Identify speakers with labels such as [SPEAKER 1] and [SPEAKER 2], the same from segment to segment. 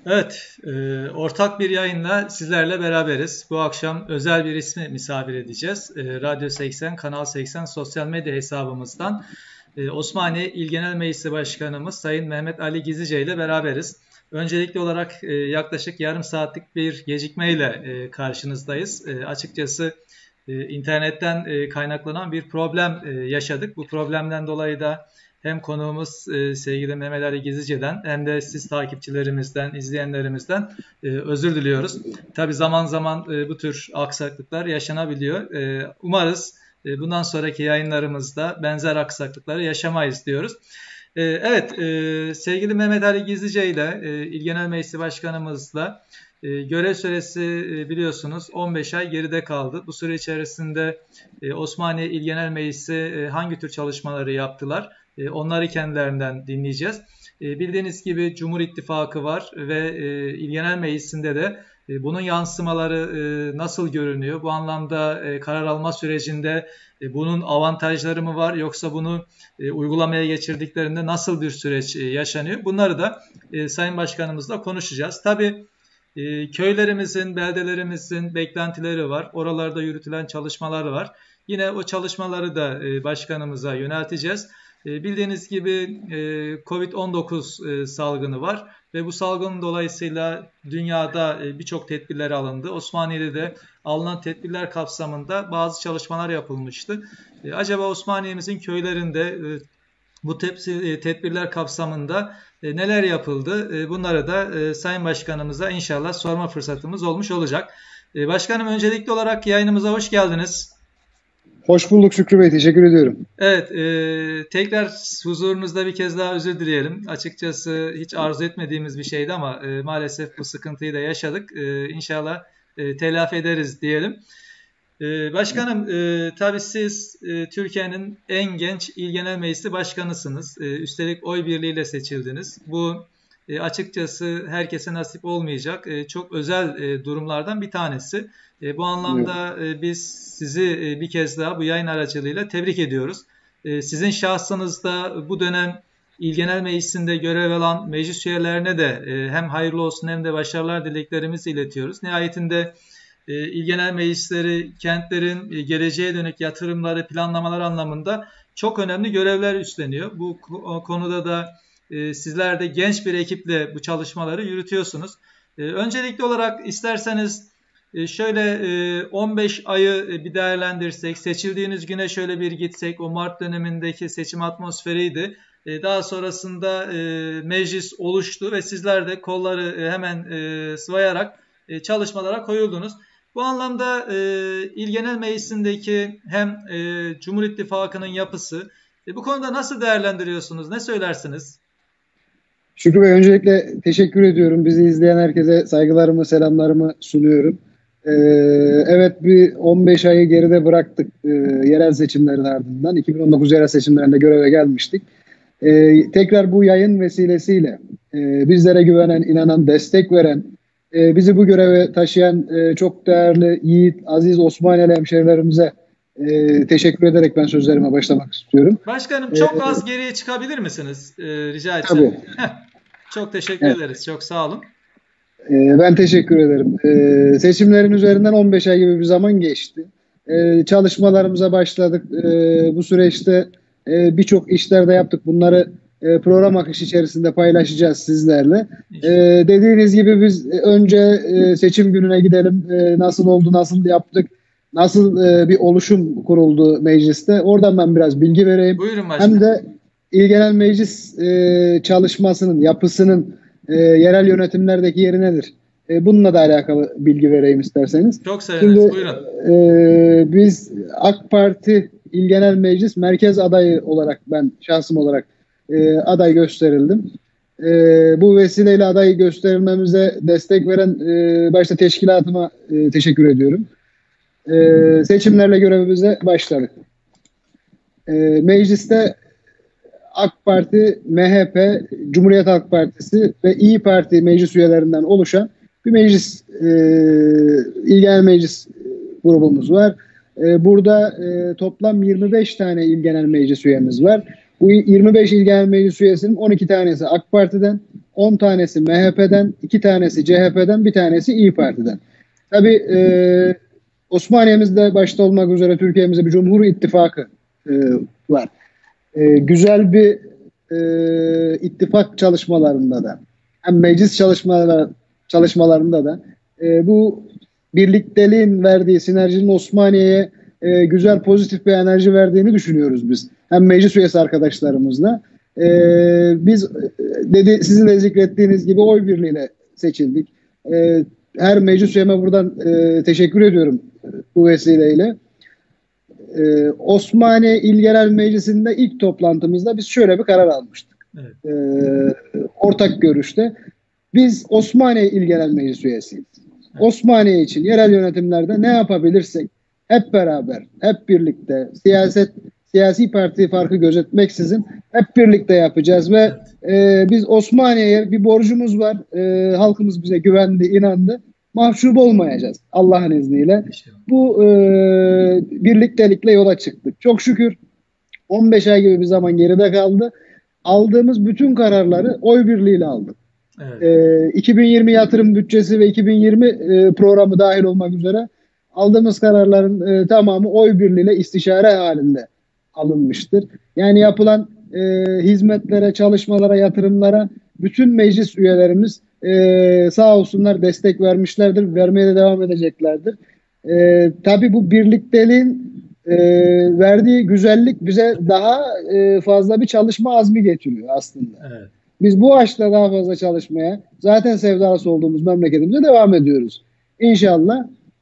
[SPEAKER 1] Evet, ortak bir yayınla sizlerle beraberiz. Bu akşam özel bir ismi misafir edeceğiz. Radyo 80, Kanal 80 sosyal medya hesabımızdan Osmaniye İl Genel Meclisi Başkanımız Sayın Mehmet Ali Gizlice ile beraberiz. Öncelikli olarak yaklaşık yarım saatlik bir gecikmeyle karşınızdayız. Açıkçası internetten kaynaklanan bir problem yaşadık. Bu problemden dolayı da hem konuğumuz sevgili Mehmet Ali Gizlice'den hem de siz takipçilerimizden, izleyenlerimizden özür diliyoruz. Tabii zaman zaman bu tür aksaklıklar yaşanabiliyor. Umarız bundan sonraki yayınlarımızda benzer aksaklıkları yaşamayız diyoruz. Evet, sevgili Mehmet Ali Gizlice ile İl Genel Meclisi Başkanımızla görev süresi biliyorsunuz 15 ay geride kaldı. Bu süre içerisinde Osmaniye İl Genel Meclisi hangi tür çalışmaları yaptılar? Onları kendilerinden dinleyeceğiz. Bildiğiniz gibi Cumhur İttifakı var ve İl Genel Meclisi'nde de bunun yansımaları nasıl görünüyor? Bu anlamda karar alma sürecinde bunun avantajları mı var yoksa bunu uygulamaya geçirdiklerinde nasıl bir süreç yaşanıyor? Bunları da Sayın Başkanımızla konuşacağız. Tabii köylerimizin, beldelerimizin beklentileri var. Oralarda yürütülen çalışmalar var. Yine o çalışmaları da başkanımıza yönelteceğiz. Bildiğiniz gibi Covid-19 salgını var ve bu salgın dolayısıyla dünyada birçok tedbirler alındı. Osmaniye'de de alınan tedbirler kapsamında bazı çalışmalar yapılmıştı. Acaba Osmaniye'mizin köylerinde bu tedbirler kapsamında neler yapıldı? Bunları da Sayın Başkanımıza inşallah sorma fırsatımız olmuş olacak. Başkanım, öncelikli olarak yayınımıza hoş geldiniz.
[SPEAKER 2] Hoş bulduk Şükrü Bey, teşekkür ediyorum.
[SPEAKER 1] Evet, tekrar huzurunuzda bir kez daha özür dileyelim. Açıkçası hiç arzu etmediğimiz bir şeydi ama maalesef bu sıkıntıyı da yaşadık. İnşallah telafi ederiz diyelim. Başkanım, tabii siz Türkiye'nin en genç İl Genel Meclisi Başkanısınız. Üstelik oy birliğiyle seçildiniz. Bu açıkçası herkese nasip olmayacak çok özel durumlardan bir tanesi. Bu anlamda biz sizi bir kez daha bu yayın aracılığıyla tebrik ediyoruz. Sizin şahsınızda bu dönem İl Genel Meclisi'nde görev alan meclis üyelerine de hem hayırlı olsun hem de başarılar dileklerimizi iletiyoruz. Nihayetinde İl Genel Meclisleri kentlerin geleceğe dönük yatırımları, planlamalar anlamında çok önemli görevler üstleniyor. Bu konuda da sizler de genç bir ekiple bu çalışmaları yürütüyorsunuz. Öncelikli olarak isterseniz şöyle 15 ayı bir değerlendirsek, seçildiğiniz güne şöyle bir gitsek, o Mart dönemindeki seçim atmosferiydi. Daha sonrasında meclis oluştu ve sizler de kolları hemen sıvayarak çalışmalara koyuldunuz. Bu anlamda İl Genel Meclisi'ndeki hem Cumhur İttifakı'nın yapısı, bu konuda nasıl değerlendiriyorsunuz, ne söylersiniz?
[SPEAKER 2] Şükrü Bey, öncelikle teşekkür ediyorum. Bizi izleyen herkese saygılarımı, selamlarımı sunuyorum. Evet, bir 15 ayı geride bıraktık yerel seçimlerin ardından. 2019 yerel seçimlerinde göreve gelmiştik. Tekrar bu yayın vesilesiyle bizlere güvenen, inanan, destek veren, bizi bu göreve taşıyan çok değerli, yiğit, aziz Osmaniyeli hemşehrilerimize teşekkür ederek ben sözlerime başlamak istiyorum.
[SPEAKER 1] Başkanım, çok az geriye çıkabilir misiniz? Rica etsem.
[SPEAKER 2] Tabii.
[SPEAKER 1] Çok teşekkür ederiz. Çok sağ olun.
[SPEAKER 2] Ben teşekkür ederim. Seçimlerin üzerinden 15 ay gibi bir zaman geçti. Çalışmalarımıza başladık. Bu süreçte birçok işler de yaptık. Bunları program akışı içerisinde paylaşacağız sizlerle. Dediğiniz gibi biz önce seçim gününe gidelim. Nasıl oldu, nasıl yaptık, nasıl bir oluşum kuruldu mecliste. Oradan ben biraz bilgi vereyim.
[SPEAKER 1] Buyurun başkanım.
[SPEAKER 2] Hem de İl Genel Meclis çalışmasının, yapısının yerel yönetimlerdeki yeri nedir? Bununla da alakalı bilgi vereyim isterseniz.
[SPEAKER 1] Çok seviniriz. Buyurun.
[SPEAKER 2] Biz AK Parti İl Genel Meclis merkez adayı olarak, ben şahsım olarak aday gösterildim. Bu vesileyle aday gösterilmemize destek veren başta teşkilatıma teşekkür ediyorum. Seçimlerle görevimize başladık. Mecliste AK Parti, MHP, Cumhuriyet Halk Partisi ve İyi Parti meclis üyelerinden oluşan bir meclis, İl Genel Meclis grubumuz var. Burada toplam 25 tane İl Genel Meclis üyemiz var. Bu 25 İl Genel Meclis üyesinin 12 tanesi AK Parti'den, 10 tanesi MHP'den, 2 tanesi CHP'den, bir tanesi İYİ Parti'den. Tabii Osmaniye'mizde başta olmak üzere Türkiye'mizde bir Cumhur İttifakı var. Güzel bir ittifak çalışmalarında da hem meclis çalışmalarında da bu birlikteliğin verdiği sinerjinin Osmaniye'ye güzel pozitif bir enerji verdiğini düşünüyoruz biz. Hem meclis üyesi arkadaşlarımızla. Biz sizin de zikrettiğiniz gibi oy birliğiyle seçildik. Her meclis üyeme buradan teşekkür ediyorum bu vesileyle. Osmaniye İl Genel Meclisi'nde ilk toplantımızda biz şöyle bir karar almıştık. Evet. Ortak görüşte. Biz Osmaniye İl Genel Meclis üyesiyiz. Evet. Osmaniye için yerel yönetimlerde ne yapabilirsek hep beraber, hep birlikte siyasi parti farkı gözetmeksizin hep birlikte yapacağız ve biz Osmaniye'ye bir borcumuz var. Halkımız bize güvendi, inandı. Mahcup olmayacağız Allah'ın izniyle. Bu birliktelikle yola çıktık. Çok şükür 15 ay gibi bir zaman geride kaldı. Aldığımız bütün kararları oy birliğiyle aldık. Evet. 2020 yatırım bütçesi ve 2020 programı dahil olmak üzere aldığımız kararların tamamı oy birliğiyle istişare halinde alınmıştır. Yani yapılan hizmetlere, çalışmalara, yatırımlara bütün meclis üyelerimiz sağ olsunlar destek vermişlerdir, vermeye de devam edeceklerdir. Tabii bu birlikteliğin verdiği güzellik bize daha fazla bir çalışma azmi getiriyor aslında. Evet. Biz bu açıda daha fazla çalışmaya, zaten sevdası olduğumuz memleketimize devam ediyoruz. İnşallah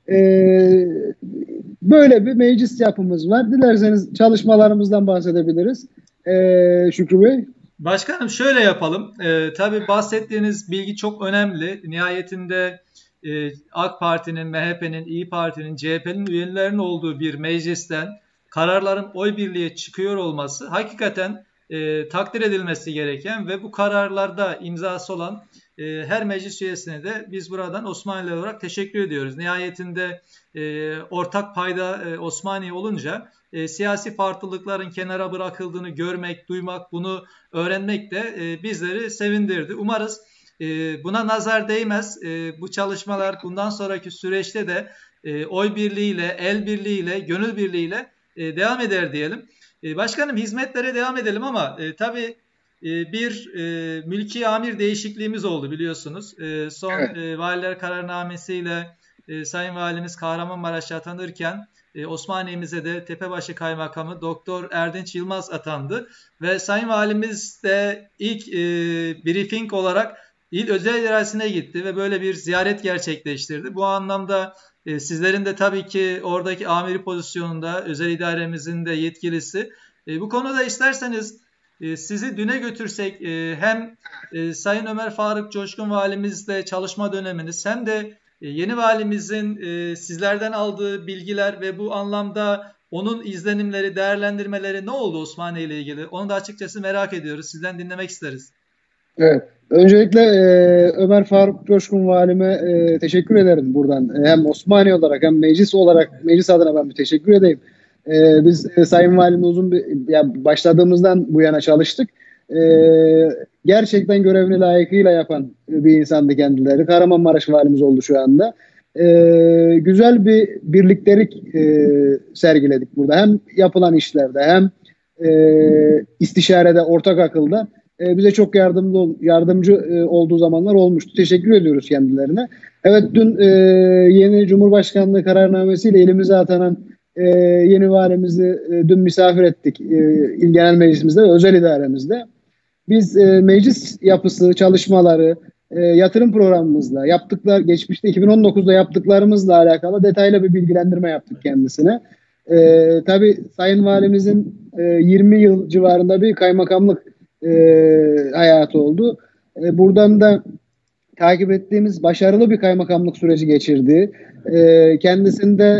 [SPEAKER 2] böyle bir meclis yapımız var. Dilerseniz çalışmalarımızdan bahsedebiliriz. Şükrü Bey.
[SPEAKER 1] Başkanım şöyle yapalım. Tabii bahsettiğiniz bilgi çok önemli. Nihayetinde AK Parti'nin, MHP'nin, İYİ Parti'nin, CHP'nin üyelerinin olduğu bir meclisten kararların oy birliğe çıkıyor olması hakikaten takdir edilmesi gereken ve bu kararlarda imzası olan her meclis üyesine de biz buradan Osmanlı olarak teşekkür ediyoruz. Nihayetinde ortak payda Osmaniye olunca siyasi farklılıkların kenara bırakıldığını görmek, duymak, bunu öğrenmek de bizleri sevindirdi. Umarız buna nazar değmez. Bu çalışmalar bundan sonraki süreçte de oy birliğiyle, el birliğiyle, gönül birliğiyle devam eder diyelim. Başkanım hizmetlere devam edelim ama tabii bir mülki amir değişikliğimiz oldu biliyorsunuz. Son evet. Valiler kararnamesiyle Sayın Valimiz Kahramanmaraş'a atanırken Osmaniye'mize de Tepebaşı Kaymakamı Doktor Erdinç Yılmaz atandı. Ve Sayın Valimiz de ilk briefing olarak il özel idaresine gitti ve böyle bir ziyaret gerçekleştirdi. Bu anlamda sizlerin de tabii ki oradaki amiri pozisyonunda özel idaremizin de yetkilisi. Bu konuda isterseniz sizi düne götürsek hem Sayın Ömer Faruk Coşkun Valimizle çalışma döneminiz hem de yeni valimizin sizlerden aldığı bilgiler ve bu anlamda onun izlenimleri, değerlendirmeleri ne oldu Osmaniye ile ilgili? Onu da açıkçası merak ediyoruz. Sizden dinlemek isteriz.
[SPEAKER 2] Evet. Öncelikle Ömer Faruk Coşkun Valime teşekkür ederim buradan. Hem Osmaniye olarak hem meclis olarak meclis adına ben bir teşekkür edeyim. Biz Sayın Valimle başladığımızdan bu yana çalıştık. Gerçekten görevini layıkıyla yapan bir insandı kendileri. Kahramanmaraş Valimiz oldu şu anda. Güzel bir birliktelik sergiledik burada. Hem yapılan işlerde hem istişarede, ortak akılda bize çok yardımcı olduğu zamanlar olmuştu. Teşekkür ediyoruz kendilerine. Evet, dün yeni Cumhurbaşkanlığı kararnamesiyle elimize atanan yeni valimizi dün misafir ettik İl Genel Meclisimizde ve özel idaremizde. Biz meclis yapısı, çalışmaları, yatırım programımızla geçmişte 2019'da yaptıklarımızla alakalı detaylı bir bilgilendirme yaptık kendisine. Tabii Sayın Valimizin 20 yıl civarında bir kaymakamlık hayatı oldu. Buradan da takip ettiğimiz başarılı bir kaymakamlık süreci geçirdi. Kendisinde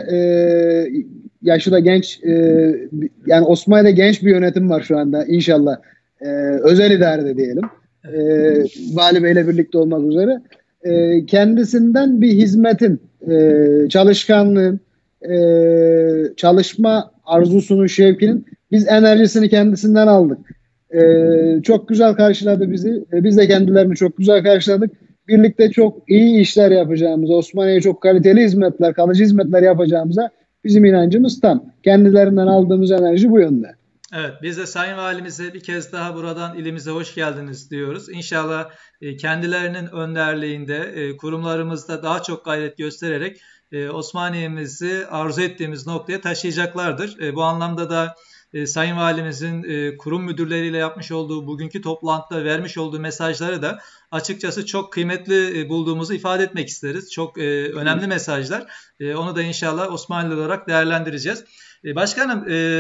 [SPEAKER 2] yaşı da genç, yani Osmaniye'de genç bir yönetim var şu anda inşallah. Özel idarede diyelim. Vali Bey'le birlikte olmak üzere. Kendisinden bir hizmetin, çalışkanlığın, çalışma arzusunun, şevkinin biz enerjisini kendisinden aldık. Çok güzel karşıladı bizi. Biz de kendilerini çok güzel karşıladık. Birlikte çok iyi işler yapacağımıza, Osmaniye'ye çok kaliteli hizmetler, kalıcı hizmetler yapacağımıza bizim inancımız tam. Kendilerinden aldığımız enerji bu yönde.
[SPEAKER 1] Evet, biz de Sayın Valimize bir kez daha buradan ilimize hoş geldiniz diyoruz. İnşallah kendilerinin önderliğinde kurumlarımızda daha çok gayret göstererek Osmaniye'mizi arzu ettiğimiz noktaya taşıyacaklardır. Bu anlamda da Sayın Valimizin kurum müdürleriyle yapmış olduğu bugünkü toplantıda vermiş olduğu mesajları da açıkçası çok kıymetli bulduğumuzu ifade etmek isteriz. Çok önemli mesajlar. Onu da inşallah Osmanlı olarak değerlendireceğiz. Başkanım,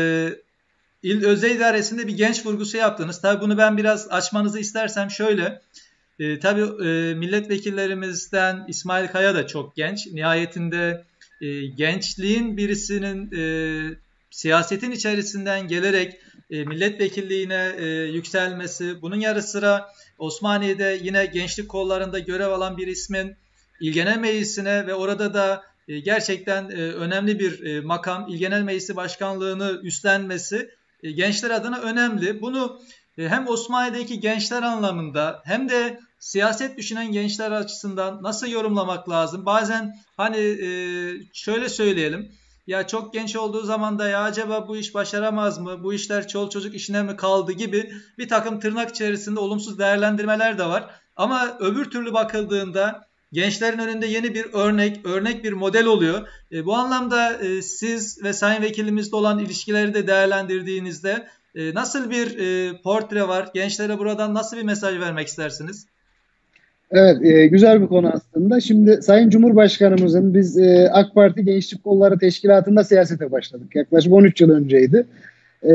[SPEAKER 1] İl Özel İdaresi'nde bir genç vurgusu yaptınız. Tabii bunu ben biraz açmanızı istersem şöyle. Tabii milletvekillerimizden İsmail Kaya da çok genç. Nihayetinde gençliğin birisinin siyasetin içerisinden gelerek milletvekilliğine yükselmesi, bunun yanı sıra Osmaniye'de yine gençlik kollarında görev alan bir ismin İl Genel Meclisi'ne ve orada da gerçekten önemli bir makam, İl Genel Meclisi Başkanlığını üstlenmesi gençler adına önemli. Bunu hem Osmaniye'deki gençler anlamında hem de siyaset düşünen gençler açısından nasıl yorumlamak lazım? Bazen hani şöyle söyleyelim. Ya çok genç olduğu zaman da ya acaba bu iş başaramaz mı? Bu işler çoluk çocuk işine mi kaldı gibi bir takım tırnak içerisinde olumsuz değerlendirmeler de var. Ama öbür türlü bakıldığında gençlerin önünde yeni bir örnek bir model oluyor. Bu anlamda siz ve Sayın Vekilimizle olan ilişkileri de değerlendirdiğinizde nasıl bir portre var? Gençlere buradan nasıl bir mesaj vermek istersiniz?
[SPEAKER 2] Evet, güzel bir konu aslında. Şimdi Sayın Cumhurbaşkanımızın biz AK Parti Gençlik Kolları Teşkilatı'nda siyasete başladık. Yaklaşık 13 yıl önceydi. E,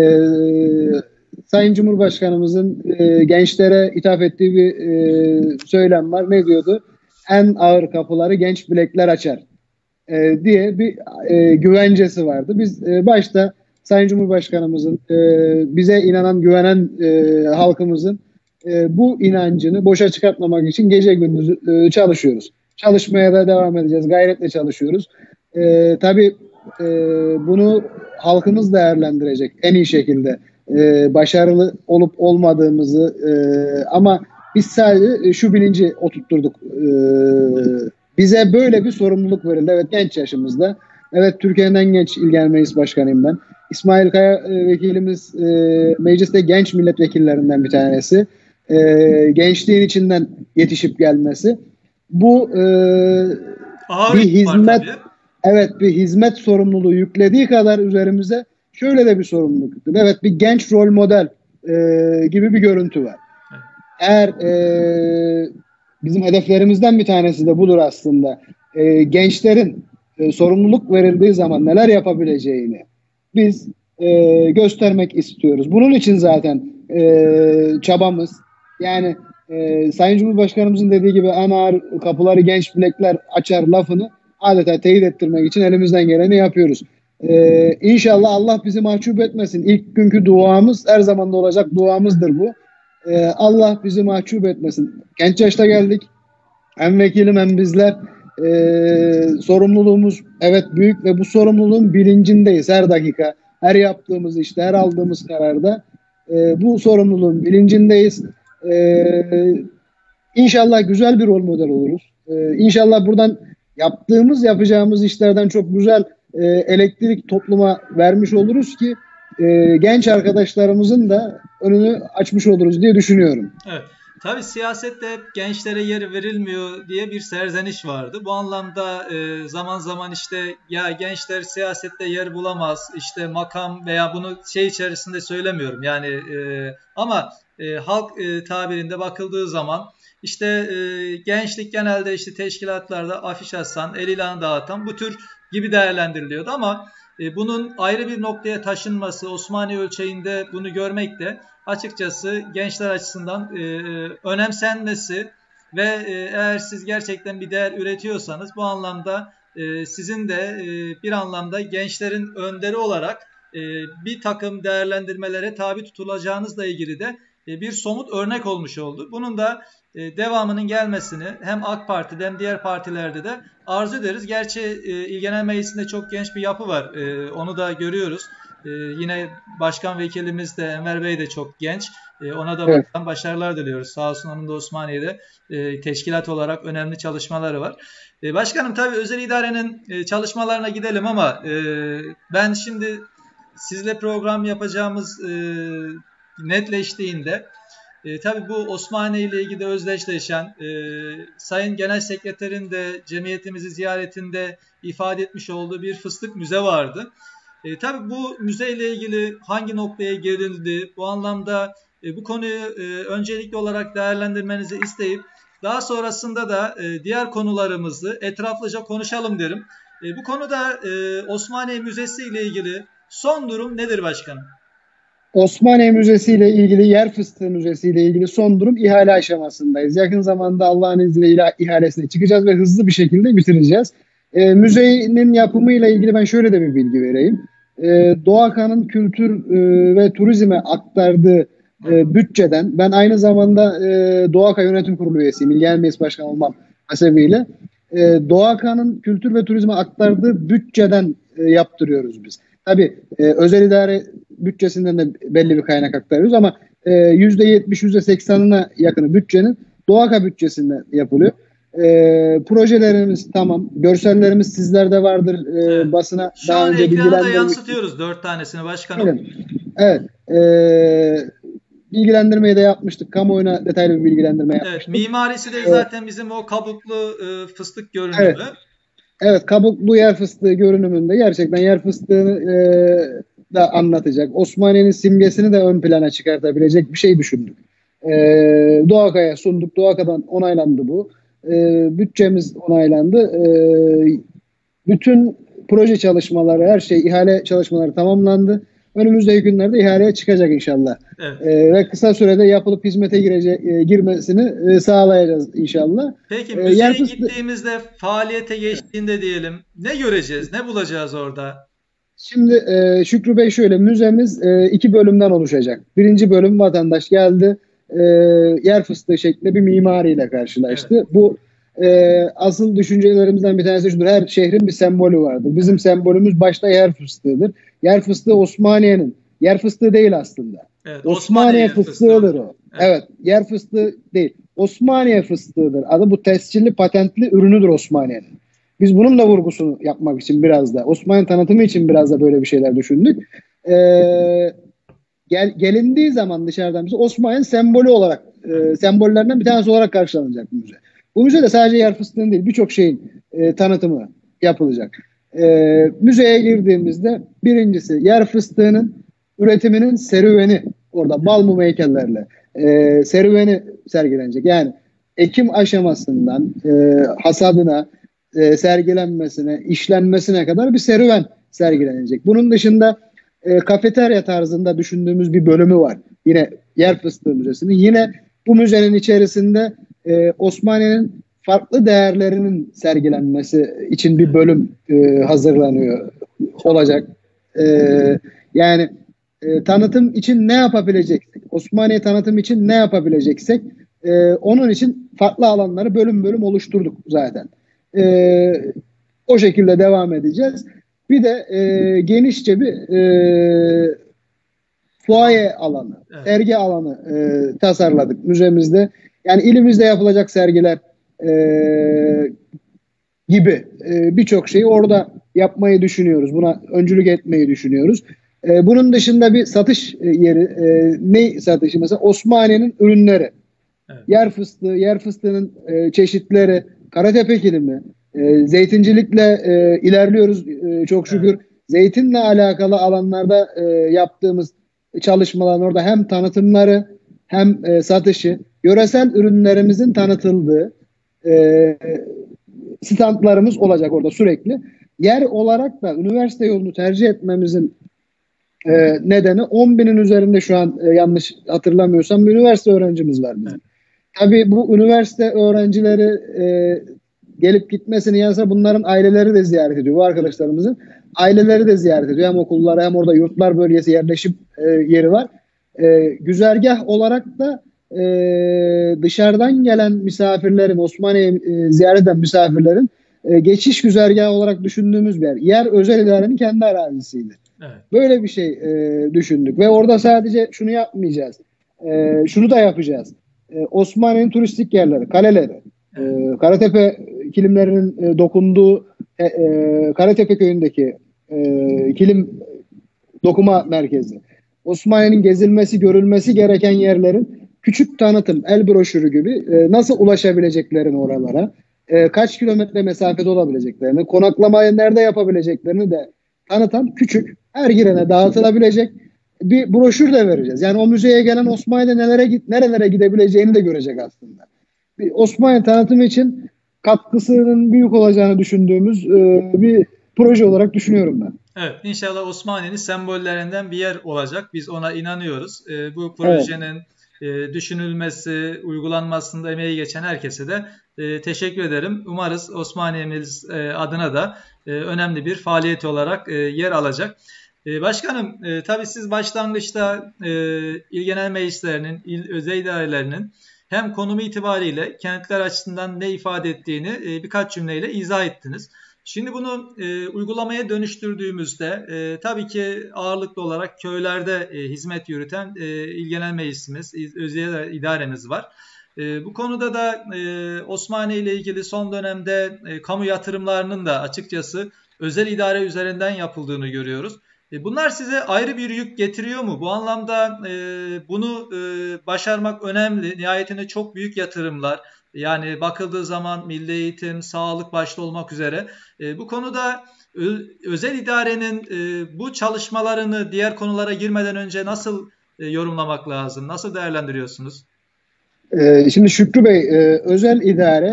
[SPEAKER 2] Sayın Cumhurbaşkanımızın gençlere hitap ettiği bir söylem var. Ne diyordu? En ağır kapıları genç bilekler açar diye bir güvencesi vardı. Biz başta Sayın Cumhurbaşkanımızın bize inanan, güvenen halkımızın bu inancını boşa çıkartmamak için gece gündüz çalışıyoruz. Çalışmaya da devam edeceğiz. Gayretle çalışıyoruz. Tabii bunu halkımız değerlendirecek en iyi şekilde. Başarılı olup olmadığımızı ama biz sadece şu bilinci oturtturduk. Bize böyle bir sorumluluk verildi. Evet, genç yaşımızda. Evet, Türkiye'nin en genç İl Genel Meclis Başkanıyım ben. İsmail Kaya vekilimiz mecliste genç milletvekillerinden bir tanesi. Gençliğin içinden yetişip gelmesi. Bu
[SPEAKER 1] Ağır
[SPEAKER 2] bir
[SPEAKER 1] yük var
[SPEAKER 2] hizmet,
[SPEAKER 1] tabii.
[SPEAKER 2] evet, bir hizmet sorumluluğu yüklediği kadar üzerimize şöyle de bir sorumluluk yükledi. Evet, bir genç rol model gibi bir görüntü var. Eğer bizim hedeflerimizden bir tanesi de budur aslında. Gençlerin sorumluluk verildiği zaman neler yapabileceğini biz göstermek istiyoruz. Bunun için zaten çabamız, yani Sayın Cumhurbaşkanımızın dediği gibi en ağır kapıları genç bilekler açar lafını adeta teyit ettirmek için elimizden geleni yapıyoruz. İnşallah Allah bizi mahcup etmesin. İlk günkü duamız her zaman da olacak duamızdır bu. Allah bizi mahcup etmesin. Genç yaşta geldik. Hem vekilim hem bizler sorumluluğumuz evet büyük ve bu sorumluluğun bilincindeyiz her dakika. Her yaptığımız işte, her aldığımız kararda bu sorumluluğun bilincindeyiz. İnşallah güzel bir rol model oluruz. İnşallah buradan yapacağımız işlerden çok güzel elektrik topluma vermiş oluruz ki genç arkadaşlarımızın da önünü açmış oluruz diye düşünüyorum.
[SPEAKER 1] Evet. Tabii siyasette hep gençlere yer verilmiyor diye bir serzeniş vardı. Bu anlamda zaman zaman işte ya gençler siyasette yer bulamaz, işte makam veya bunu şey içerisinde söylemiyorum. Yani ama halk tabirinde bakıldığı zaman işte gençlik genelde işte teşkilatlarda afiş asan, el ilanı dağıtan bu tür gibi değerlendiriliyordu ama bunun ayrı bir noktaya taşınması, Osmaniye ölçeğinde bunu görmek de açıkçası gençler açısından önemsenmesi ve eğer siz gerçekten bir değer üretiyorsanız bu anlamda sizin de bir anlamda gençlerin önderi olarak bir takım değerlendirmelere tabi tutulacağınızla ilgili de bir somut örnek olmuş oldu. Bunun da devamının gelmesini hem AK Parti'de hem diğer partilerde de arzu ederiz. Gerçi İl Genel Meclisi'nde çok genç bir yapı var. Onu da görüyoruz. Yine başkan vekilimiz de Enver Bey de çok genç. Ona da
[SPEAKER 2] Evet.
[SPEAKER 1] başarılar diliyoruz. Sağ olsun, onun da Osmaniye'de teşkilat olarak önemli çalışmaları var. Başkanım, tabii özel idarenin çalışmalarına gidelim ama ben şimdi sizle program yapacağımız netleştiğinde tabii bu Osmaniye ile ilgili özdeşleşen Sayın Genel Sekreterin de cemiyetimizi ziyaretinde ifade etmiş olduğu bir fıstık müze vardı. Tabii bu müzeyle ilgili hangi noktaya gelindi? Bu anlamda bu konuyu öncelikli olarak değerlendirmenizi isteyip daha sonrasında da diğer konularımızı etraflıca konuşalım derim. Bu konuda Osmaniye Müzesi ile ilgili son durum nedir başkanım?
[SPEAKER 2] Osmaniye Müzesi ile ilgili, Yer Fıstığı Müzesi ile ilgili son durum ihale aşamasındayız. Yakın zamanda Allah'ın izniyle ihalesine çıkacağız ve hızlı bir şekilde bitireceğiz. Müzenin yapımıyla ilgili ben şöyle de bir bilgi vereyim. Doğakan'ın kültür ve turizme aktardığı bütçeden, ben aynı zamanda Doğaka Yönetim Kurulu üyesiyim, İl Genel Meclis Başkanı olmam hasebiyle. Doğakan'ın kültür ve turizme aktardığı bütçeden yaptırıyoruz biz. Tabii özel idare bütçesinden de belli bir kaynak aktarıyoruz ama %70, %80'ine yakını bütçenin Doğaka bütçesinden yapılıyor. Projelerimiz tamam. Görsellerimiz sizlerde vardır.
[SPEAKER 1] Evet.
[SPEAKER 2] Basına
[SPEAKER 1] Şu
[SPEAKER 2] daha
[SPEAKER 1] an
[SPEAKER 2] önce
[SPEAKER 1] ekrana da
[SPEAKER 2] bilgilendirdik.
[SPEAKER 1] yansıtıyoruz 4 tanesini başkanım.
[SPEAKER 2] Evet. Bilgilendirmeyi de yapmıştık. Kamuoyuna detaylı bir bilgilendirme yapmıştık.
[SPEAKER 1] Evet. Mimarisi de zaten bizim o kabuklu fıstık görünümü.
[SPEAKER 2] Evet. Evet, kabuklu yer fıstığı görünümünde gerçekten yer fıstığını da anlatacak. Osmaniye'nin simgesini de ön plana çıkartabilecek bir şey düşündük. Doğaka'ya sunduk. Doğaka'dan onaylandı bu. Bütçemiz onaylandı. Bütün proje çalışmaları, her şey, ihale çalışmaları tamamlandı. Önümüzdeki günlerde ihaleye çıkacak inşallah.
[SPEAKER 1] Evet.
[SPEAKER 2] Ve kısa sürede yapılıp hizmete girmesini sağlayacağız inşallah.
[SPEAKER 1] Peki müzeye gittiğimizde, faaliyete geçtiğinde diyelim, ne göreceğiz, ne bulacağız orada?
[SPEAKER 2] Şimdi Şükrü Bey şöyle, müzemiz 2 bölümden oluşacak. Birinci bölüm vatandaş geldi, yer fıstığı şeklinde bir mimariyle karşılaştı. Evet. Bu asıl düşüncelerimizden bir tanesi şudur: her şehrin bir sembolü vardır. Bizim sembolümüz başta yer fıstığıdır. Yer fıstığı Osmaniye'nin, yer fıstığı değil aslında.
[SPEAKER 1] Evet,
[SPEAKER 2] Osmaniye fıstığıdır o. Evet, yer fıstığı değil. Osmaniye fıstığıdır. Adı bu tescilli, patentli ürünüdür Osmaniye'nin. Biz bunun da vurgusunu yapmak için biraz da, Osmanlı tanıtımı için biraz da böyle bir şeyler düşündük. Gelindiği zaman dışarıdan bize Osmanlı'nın sembolü olarak, sembollerinden bir tanesi olarak karşılanacak bu müze. Bu müze de sadece yer fıstığın değil, birçok şeyin tanıtımı yapılacak. Müzeye girdiğimizde birincisi yer fıstığının üretiminin serüveni, orada bal mum heykellerle serüveni sergilenecek. Yani ekim aşamasından hasadına, sergilenmesine, işlenmesine kadar bir serüven sergilenecek. Bunun dışında kafeterya tarzında düşündüğümüz bir bölümü var. Yine Yer Fıstığı Müzesi'nin. Yine bu müzenin içerisinde Osmaniye'nin farklı değerlerinin sergilenmesi için bir bölüm hazırlanıyor olacak. Yani tanıtım için ne yapabileceksek, Osmaniye tanıtım için ne yapabileceksek onun için farklı alanları bölüm bölüm oluşturduk zaten. O şekilde devam edeceğiz. Bir de genişçe bir fuaye alanı, evet, sergi alanı tasarladık müzemizde. Yani ilimizde yapılacak sergiler gibi birçok şeyi orada yapmayı düşünüyoruz. Buna öncülük etmeyi düşünüyoruz. Bunun dışında bir satış yeri, ne satışı? Mesela Osmaniye'nin ürünleri. Evet. Yer fıstığı, yer fıstığının çeşitleri, Karatepe kilimi, zeytincilikle ilerliyoruz çok şükür. Evet. Zeytinle alakalı alanlarda yaptığımız çalışmaların orada hem tanıtımları hem satışı, yöresel ürünlerimizin tanıtıldığı standlarımız olacak orada sürekli. Yer olarak da üniversite yolunu tercih etmemizin nedeni 10.000'in üzerinde şu an yanlış hatırlamıyorsam bir üniversite öğrencimiz var bizim. Evet. Tabii bu üniversite öğrencileri gelip gitmesini yansa bunların aileleri de ziyaret ediyor. Bu arkadaşlarımızın aileleri de ziyaret ediyor. Hem okulları hem orada yurtlar bölgesi, yerleşim yeri var. Güzergah olarak da dışarıdan gelen misafirlerin, Osmaniye'yi ziyaret eden misafirlerin geçiş güzergahı olarak düşündüğümüz bir yer. Yer özel idarenin kendi arazisiydi.
[SPEAKER 1] Evet.
[SPEAKER 2] Böyle bir şey düşündük ve orada sadece şunu yapmayacağız. Şunu da yapacağız. Osmaniye'nin turistik yerleri, kaleleri,
[SPEAKER 1] Evet.
[SPEAKER 2] Karatepe kilimlerinin dokunduğu Karatepe köyündeki kilim dokuma merkezi. Osmaniye'nin gezilmesi, görülmesi gereken yerlerin küçük tanıtım, el broşürü gibi nasıl ulaşabileceklerini oralara, kaç kilometre mesafede olabileceklerini, konaklamayı nerede yapabileceklerini de tanıtan küçük, her girene dağıtılabilecek bir broşür de vereceğiz. Yani o müzeye gelen Osmaniye'de nerelere gidebileceğini de görecek aslında. Bir Osmaniye tanıtımı için katkısının büyük olacağını düşündüğümüz bir proje olarak düşünüyorum ben.
[SPEAKER 1] Evet, inşallah Osmaniye'nin sembollerinden bir yer olacak. Biz ona inanıyoruz. Bu
[SPEAKER 2] Evet.
[SPEAKER 1] projenin düşünülmesi, uygulanmasında emeği geçen herkese de teşekkür ederim. Umarız Osmaniye'miz adına da önemli bir faaliyet olarak yer alacak. Başkanım, tabii siz başlangıçta il genel meclislerinin, il özel idarelerinin hem konumu itibariyle kentler açısından ne ifade ettiğini birkaç cümleyle izah ettiniz. Şimdi bunu uygulamaya dönüştürdüğümüzde tabii ki ağırlıklı olarak köylerde hizmet yürüten il genel meclisimiz, özel idaremiz var. Bu konuda da Osmaniye ile ilgili son dönemde kamu yatırımlarının da açıkçası özel idare üzerinden yapıldığını görüyoruz. Bunlar size ayrı bir yük getiriyor mu? Bu anlamda bunu başarmak önemli. Nihayetinde çok büyük yatırımlar. Yani bakıldığı zaman milli eğitim, sağlık başta olmak üzere. Bu konuda özel idarenin bu çalışmalarını diğer konulara girmeden önce nasıl yorumlamak lazım? Nasıl değerlendiriyorsunuz?
[SPEAKER 2] Şimdi Şükrü Bey, özel idare,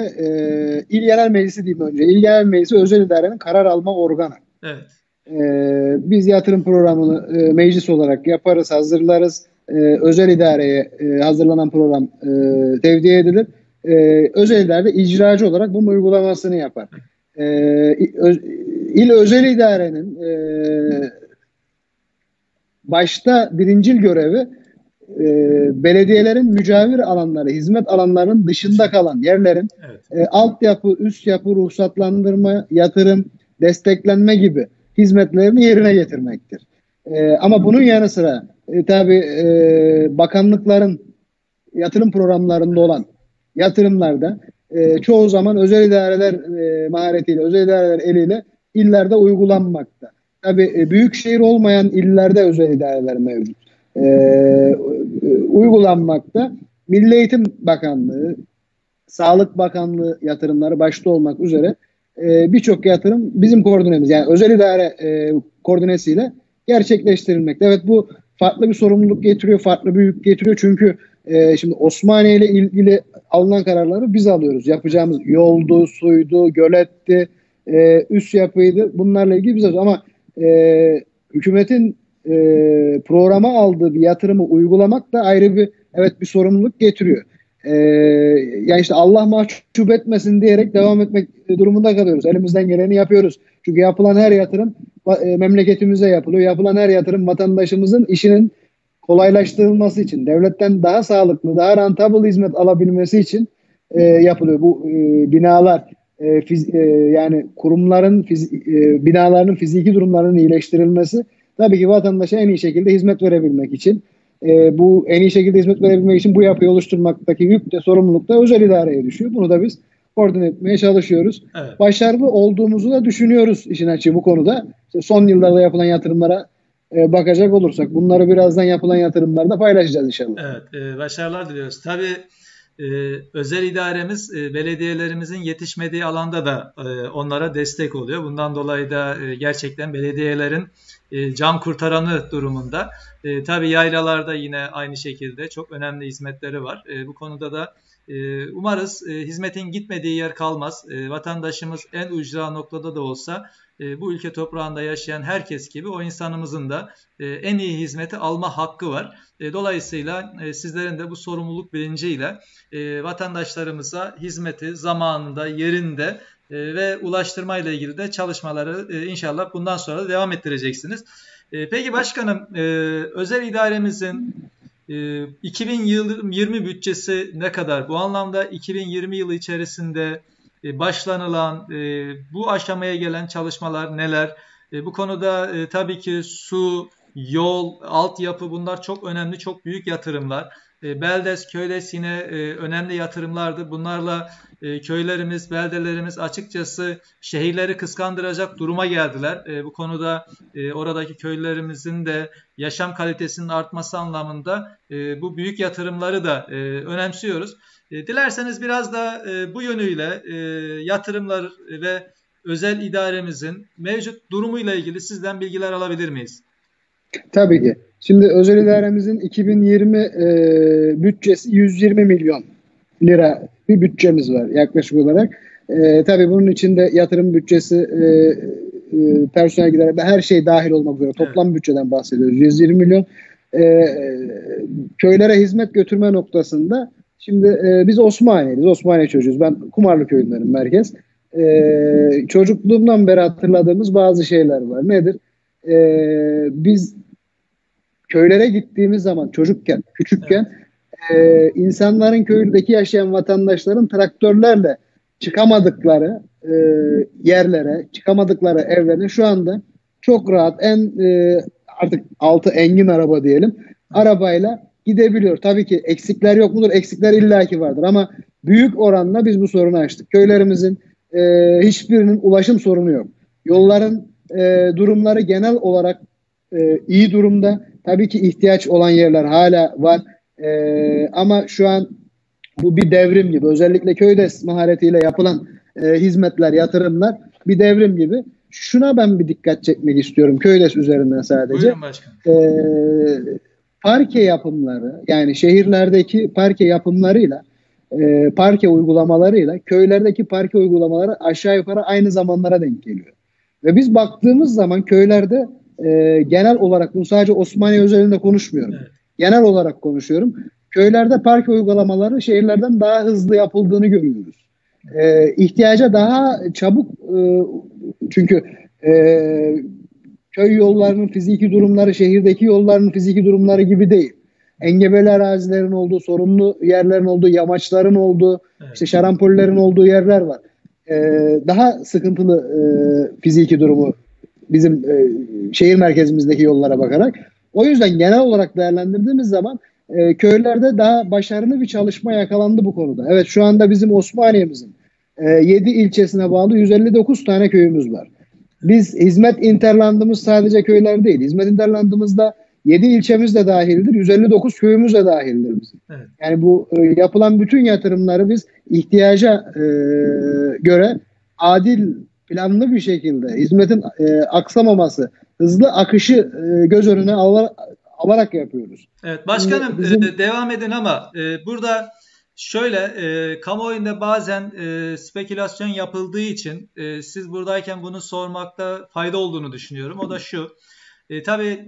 [SPEAKER 2] il genel meclisi diyeyim önce. İl genel meclisi özel idarenin karar alma organı.
[SPEAKER 1] Evet.
[SPEAKER 2] Biz yatırım programını meclis olarak yaparız, hazırlarız. Özel idareye hazırlanan program tevdi edilir. Özel idare icracı olarak bunun uygulamasını yapar. E, il özel idarenin başta birincil görevi belediyelerin mücavir alanları, hizmet alanlarının dışında kalan yerlerin
[SPEAKER 1] Evet.
[SPEAKER 2] altyapı, üst yapı, ruhsatlandırma, yatırım, desteklenme gibi hizmetlerini yerine getirmektir. Ama bunun yanı sıra tabii bakanlıkların yatırım programlarında olan yatırımlarda çoğu zaman özel idareler maharetiyle, özel idareler eliyle illerde uygulanmakta. Tabii büyük şehir olmayan illerde özel idareler mevcut. Uygulanmakta. Milli Eğitim Bakanlığı, Sağlık Bakanlığı yatırımları başta olmak üzere birçok yatırım bizim koordinemiz, yani özel idare koordinesiyle gerçekleştirilmekte. Evet, bu farklı bir sorumluluk getiriyor, farklı bir yük getiriyor. Çünkü şimdi Osmaniye ile ilgili alınan kararları biz alıyoruz. Yapacağımız yoldu, suydu, göletti, üst yapıydı. Bunlarla ilgili biz alıyoruz. Ama hükümetin programa aldığı bir yatırımı uygulamak da ayrı bir, evet, bir sorumluluk getiriyor. Yani işte Allah mahcup etmesin diyerek devam etmek durumunda kalıyoruz. Elimizden geleni yapıyoruz. Çünkü yapılan her yatırım memleketimize yapılıyor. Yapılan her yatırım vatandaşımızın işinin kolaylaştırılması için, devletten daha sağlıklı, daha rentable hizmet alabilmesi için yapılıyor. Bu binalar, yani kurumların binaların fiziki durumlarının iyileştirilmesi tabii ki vatandaşa en iyi şekilde hizmet verebilmek için. Bu en iyi şekilde hizmet verebilmek için bu yapıyı oluşturmaktaki yük de, sorumluluk da özel idareye düşüyor. Bunu da biz koordine etmeye çalışıyoruz.
[SPEAKER 1] Evet.
[SPEAKER 2] Başarılı olduğumuzu da düşünüyoruz işin açığı bu konuda. İşte son yıllarda yapılan yatırımlara bakacak olursak bunları birazdan yapılan yatırımlarda paylaşacağız inşallah.
[SPEAKER 1] Evet, başarılar diliyoruz. Tabii özel idaremiz belediyelerimizin yetişmediği alanda da onlara destek oluyor. Bundan dolayı da gerçekten belediyelerin can kurtaranı durumunda. Tabii yaylalarda yine aynı şekilde çok önemli hizmetleri var. Bu konuda da umarız hizmetin gitmediği yer kalmaz. Vatandaşımız en ücra noktada da olsa bu ülke toprağında yaşayan herkes gibi o insanımızın da en iyi hizmeti alma hakkı var. Dolayısıyla sizlerin de bu sorumluluk bilinciyle vatandaşlarımıza hizmeti zamanında, yerinde ve ulaştırma ile ilgili de çalışmaları inşallah bundan sonra da devam ettireceksiniz. Peki başkanım, özel idaremizin 2020 bütçesi ne kadar? Bu anlamda 2020 yılı içerisinde başlanılan, bu aşamaya gelen çalışmalar neler? Bu konuda tabii ki su, yol, altyapı bunlar çok önemli, çok büyük yatırımlar. Beldes, Köydes yine önemli yatırımlardır. Bunlarla köylerimiz, beldelerimiz açıkçası şehirleri kıskandıracak duruma geldiler. Bu konuda oradaki köylerimizin de yaşam kalitesinin artması anlamında bu büyük yatırımları da önemsiyoruz. Dilerseniz biraz da bu yönüyle yatırımlar ve özel idaremizin mevcut durumuyla ilgili sizden bilgiler alabilir miyiz?
[SPEAKER 2] Tabii ki. Şimdi özel idaremizin 2020 bütçesi 120 milyon lira bir bütçemiz var yaklaşık olarak. Tabii bunun içinde yatırım bütçesi, personel gider, her şey dahil olmak üzere toplam bütçeden bahsediyoruz. 120 milyon. Köylere hizmet götürme noktasında şimdi biz Osmaniye'liyiz. Osmaniye çocuğuyuz. Ben Kumarlı köyündenim, merkez. Çocukluğumdan beri hatırladığımız bazı şeyler var. Nedir? Biz köylere gittiğimiz zaman çocukken, küçükken insanların köydeki yaşayan vatandaşların traktörlerle çıkamadıkları yerlere, çıkamadıkları evlerine şu anda çok rahat artık altı engin araba diyelim, arabayla gidebiliyor. Tabii ki eksikler yok mudur? Eksikler illaki vardır ama büyük oranla biz bu sorunu aştık. Köylerimizin hiçbirinin ulaşım sorunu yok. Yolların durumları genel olarak iyi durumda. Tabii ki ihtiyaç olan yerler hala var. Ama şu an bu bir devrim gibi. Özellikle Köydes maharetiyle yapılan hizmetler, yatırımlar bir devrim gibi. Şuna ben bir dikkat çekmek istiyorum Köydes üzerinden sadece.
[SPEAKER 1] Buyurun başkanım.
[SPEAKER 2] Parke yapımları, yani şehirlerdeki parke yapımlarıyla parke uygulamalarıyla köylerdeki parke uygulamaları aşağı yukarı aynı zamanlara denk geliyor. Ve biz baktığımız zaman köylerde genel olarak, bunu sadece Osmaniye özelinde konuşmuyorum. Evet. Genel olarak konuşuyorum. Köylerde parke uygulamaları şehirlerden daha hızlı yapıldığını görüyoruz. İhtiyaca daha çabuk, çünkü köy yollarının fiziki durumları şehirdeki yolların fiziki durumları gibi değil. Engebeli arazilerin olduğu, sorunlu yerlerin olduğu, yamaçların olduğu, işte şarampollerin olduğu yerler var. Daha sıkıntılı fiziki durumu bizim şehir merkezimizdeki yollara bakarak. O yüzden genel olarak değerlendirdiğimiz zaman köylerde daha başarılı bir çalışma yakalandı bu konuda. Evet, şu anda bizim Osmaniye'mizin 7 ilçesine bağlı 159 tane köyümüz var. Biz hizmet interlandımız sadece köyler değil. Hizmet interlandımızda 7 ilçemiz de dahildir. 159 köyümüz de dahildir bizim. Evet. Yani bu yapılan bütün yatırımları biz ihtiyaca göre adil, planlı bir şekilde hizmetin aksamaması, hızlı akışı göz önüne alarak yapıyoruz.
[SPEAKER 1] Evet başkanım, devam edin ama burada şöyle kamuoyunda bazen spekülasyon yapıldığı için siz buradayken bunu sormakta fayda olduğunu düşünüyorum. O da şu, tabii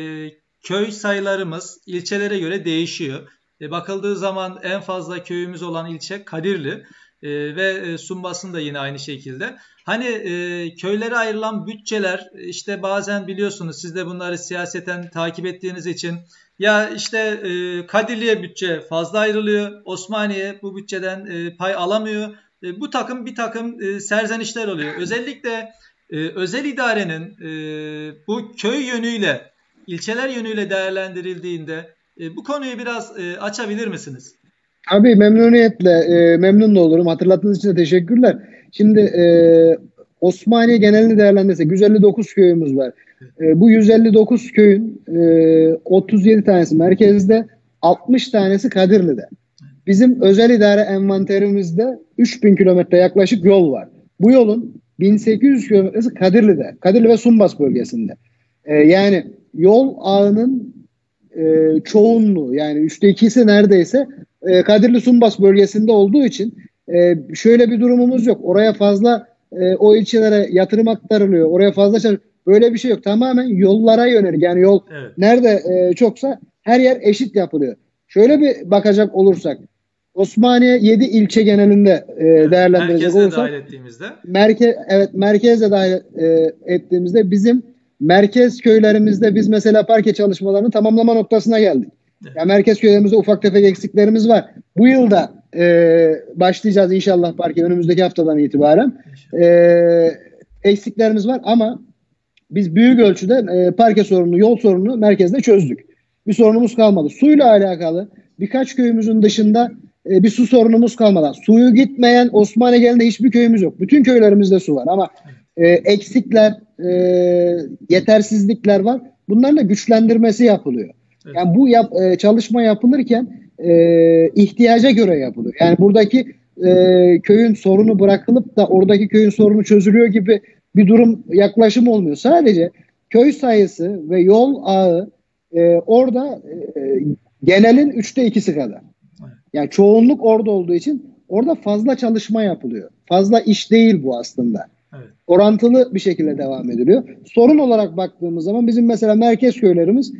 [SPEAKER 1] köy sayılarımız ilçelere göre değişiyor. Bakıldığı zaman en fazla köyümüz olan ilçe Kadirli. Ve Sumbas'ın da yine aynı şekilde. Hani köylere ayrılan bütçeler işte bazen biliyorsunuz, siz de bunları siyaseten takip ettiğiniz için ya işte Kadirli'ye bütçe fazla ayrılıyor, Osmaniye bu bütçeden pay alamıyor. Bir takım serzenişler oluyor. Özellikle özel idarenin bu köy yönüyle, ilçeler yönüyle değerlendirildiğinde bu konuyu biraz açabilir misiniz?
[SPEAKER 2] Abi memnuniyetle, memnun da olurum. Hatırlattığınız için de teşekkürler. Şimdi Osmaniye genelini değerlendirsek 159 köyümüz var. Bu 159 köyün 37 tanesi merkezde, 60 tanesi Kadirli'de. Bizim özel idare envanterimizde 3000 kilometre yaklaşık yol var. Bu yolun 1800 kilometresi Kadirli'de. Kadirli ve Sumbas bölgesinde. Yani yol ağının çoğunluğu, yani 2/3'isi neredeyse Kadirli Sumbas bölgesinde olduğu için şöyle bir durumumuz yok. Oraya fazla o ilçelere yatırım aktarılıyor. Oraya fazla böyle bir şey yok. Tamamen yollara yönelik. Yani yol nerede çoksa her yer eşit yapılıyor. Şöyle bir bakacak olursak Osmaniye 7 ilçe genelinde değerlendirecek olursak merkezle dahil ettiğimizde bizim merkez köylerimizde biz mesela parke çalışmalarını tamamlama noktasına geldik. Yani merkez köylerimizde ufak tefek eksiklerimiz var. Bu yılda başlayacağız inşallah parke, önümüzdeki haftadan itibaren. Eksiklerimiz var ama Biz büyük ölçüde parke sorununu, yol sorununu merkezde çözdük. Bir sorunumuz kalmadı. Suyla alakalı birkaç köyümüzün dışında bir su sorunumuz kalmadı. Suyu gitmeyen Osmaniye genelinde hiçbir köyümüz yok. Bütün köylerimizde su var ama eksikler, yetersizlikler var. Bunların da güçlendirmesi yapılıyor.
[SPEAKER 1] Evet.
[SPEAKER 2] Yani bu çalışma yapılırken ihtiyaca göre yapılıyor. Yani buradaki köyün sorunu bırakılıp da oradaki köyün sorunu çözülüyor gibi bir durum, yaklaşım olmuyor. Sadece köy sayısı ve yol ağı orada genelin 2/3 kadar. Yani çoğunluk orada olduğu için orada fazla çalışma yapılıyor. Fazla iş değil bu aslında.
[SPEAKER 1] Evet.
[SPEAKER 2] Orantılı bir şekilde devam ediliyor. Sorun olarak baktığımız zaman bizim mesela merkez köylerimiz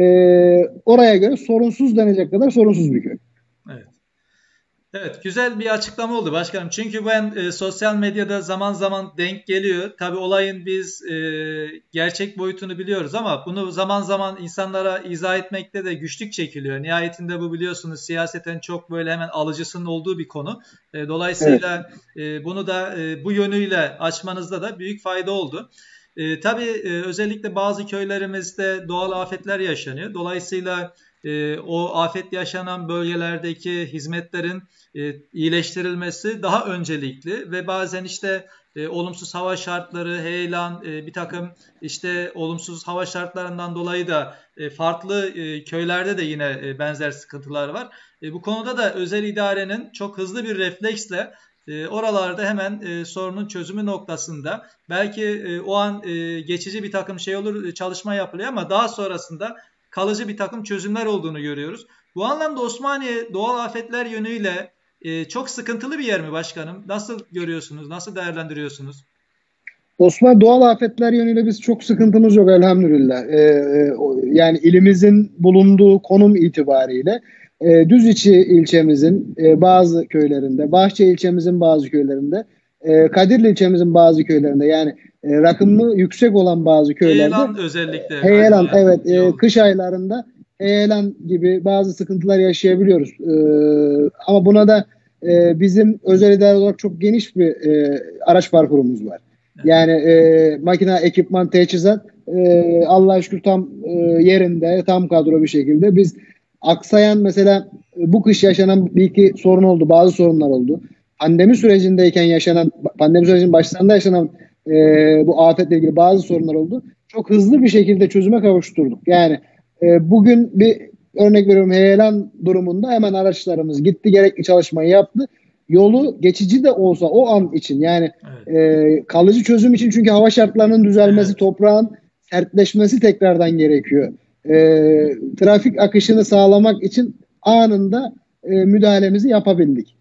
[SPEAKER 2] oraya göre sorunsuz denecek kadar sorunsuz bir köy.
[SPEAKER 1] Evet. Evet, güzel bir açıklama oldu başkanım. Çünkü ben sosyal medyada zaman zaman denk geliyor. Tabii olayın biz gerçek boyutunu biliyoruz ama bunu zaman zaman insanlara izah etmekte de güçlük çekiliyor. Nihayetinde bu biliyorsunuz siyaseten çok böyle hemen alıcısının olduğu bir konu. Dolayısıyla bunu da bu yönüyle açmanızda da büyük fayda oldu. Tabii özellikle bazı köylerimizde doğal afetler yaşanıyor. Dolayısıyla o afet yaşanan bölgelerdeki hizmetlerin iyileştirilmesi daha öncelikli ve bazen işte olumsuz hava şartları, heyelan, bir takım işte olumsuz hava şartlarından dolayı da farklı köylerde de yine benzer sıkıntılar var. Bu konuda da özel idarenin çok hızlı bir refleksle oralarda hemen sorunun çözümü noktasında belki o an geçici bir takım şey olur, çalışma yapılıyor ama daha sonrasında kalıcı bir takım çözümler olduğunu görüyoruz. Bu anlamda Osmaniye doğal afetler yönüyle çok sıkıntılı bir yer mi başkanım? Nasıl görüyorsunuz? Nasıl değerlendiriyorsunuz?
[SPEAKER 2] Osman, doğal afetler yönüyle biz çok sıkıntımız yok elhamdülillah. Yani ilimizin bulunduğu konum itibariyle Düziçi ilçemizin bazı köylerinde, Bahçe ilçemizin bazı köylerinde, Kadirli ilçemizin bazı köylerinde yani rakımı yüksek olan bazı köylerde
[SPEAKER 1] Heyelan özellikle
[SPEAKER 2] heyelan,
[SPEAKER 1] galiba.
[SPEAKER 2] evet, kış aylarında heyelan gibi bazı sıkıntılar yaşayabiliyoruz. Ama buna da bizim özel idare olarak çok geniş bir araç parkurumuz var. Yani makine, ekipman, teçhizat Allah'a şükür tam yerinde, tam kadro bir şekilde. Biz aksayan mesela bu kış yaşanan bir iki sorun oldu, bazı sorunlar oldu. Pandemi sürecindeyken yaşanan, pandemi sürecinin başlarında yaşanan bu afetle ilgili bazı sorunlar oldu. Çok hızlı bir şekilde çözüme kavuşturduk. Yani bugün bir örnek veriyorum, heyelan durumunda hemen araçlarımız gitti, gerekli çalışmayı yaptı. Yolu geçici de olsa o an için yani kalıcı çözüm için, çünkü hava şartlarının düzelmesi, toprağın sertleşmesi tekrardan gerekiyor. Trafik akışını sağlamak için anında müdahalemizi yapabildik.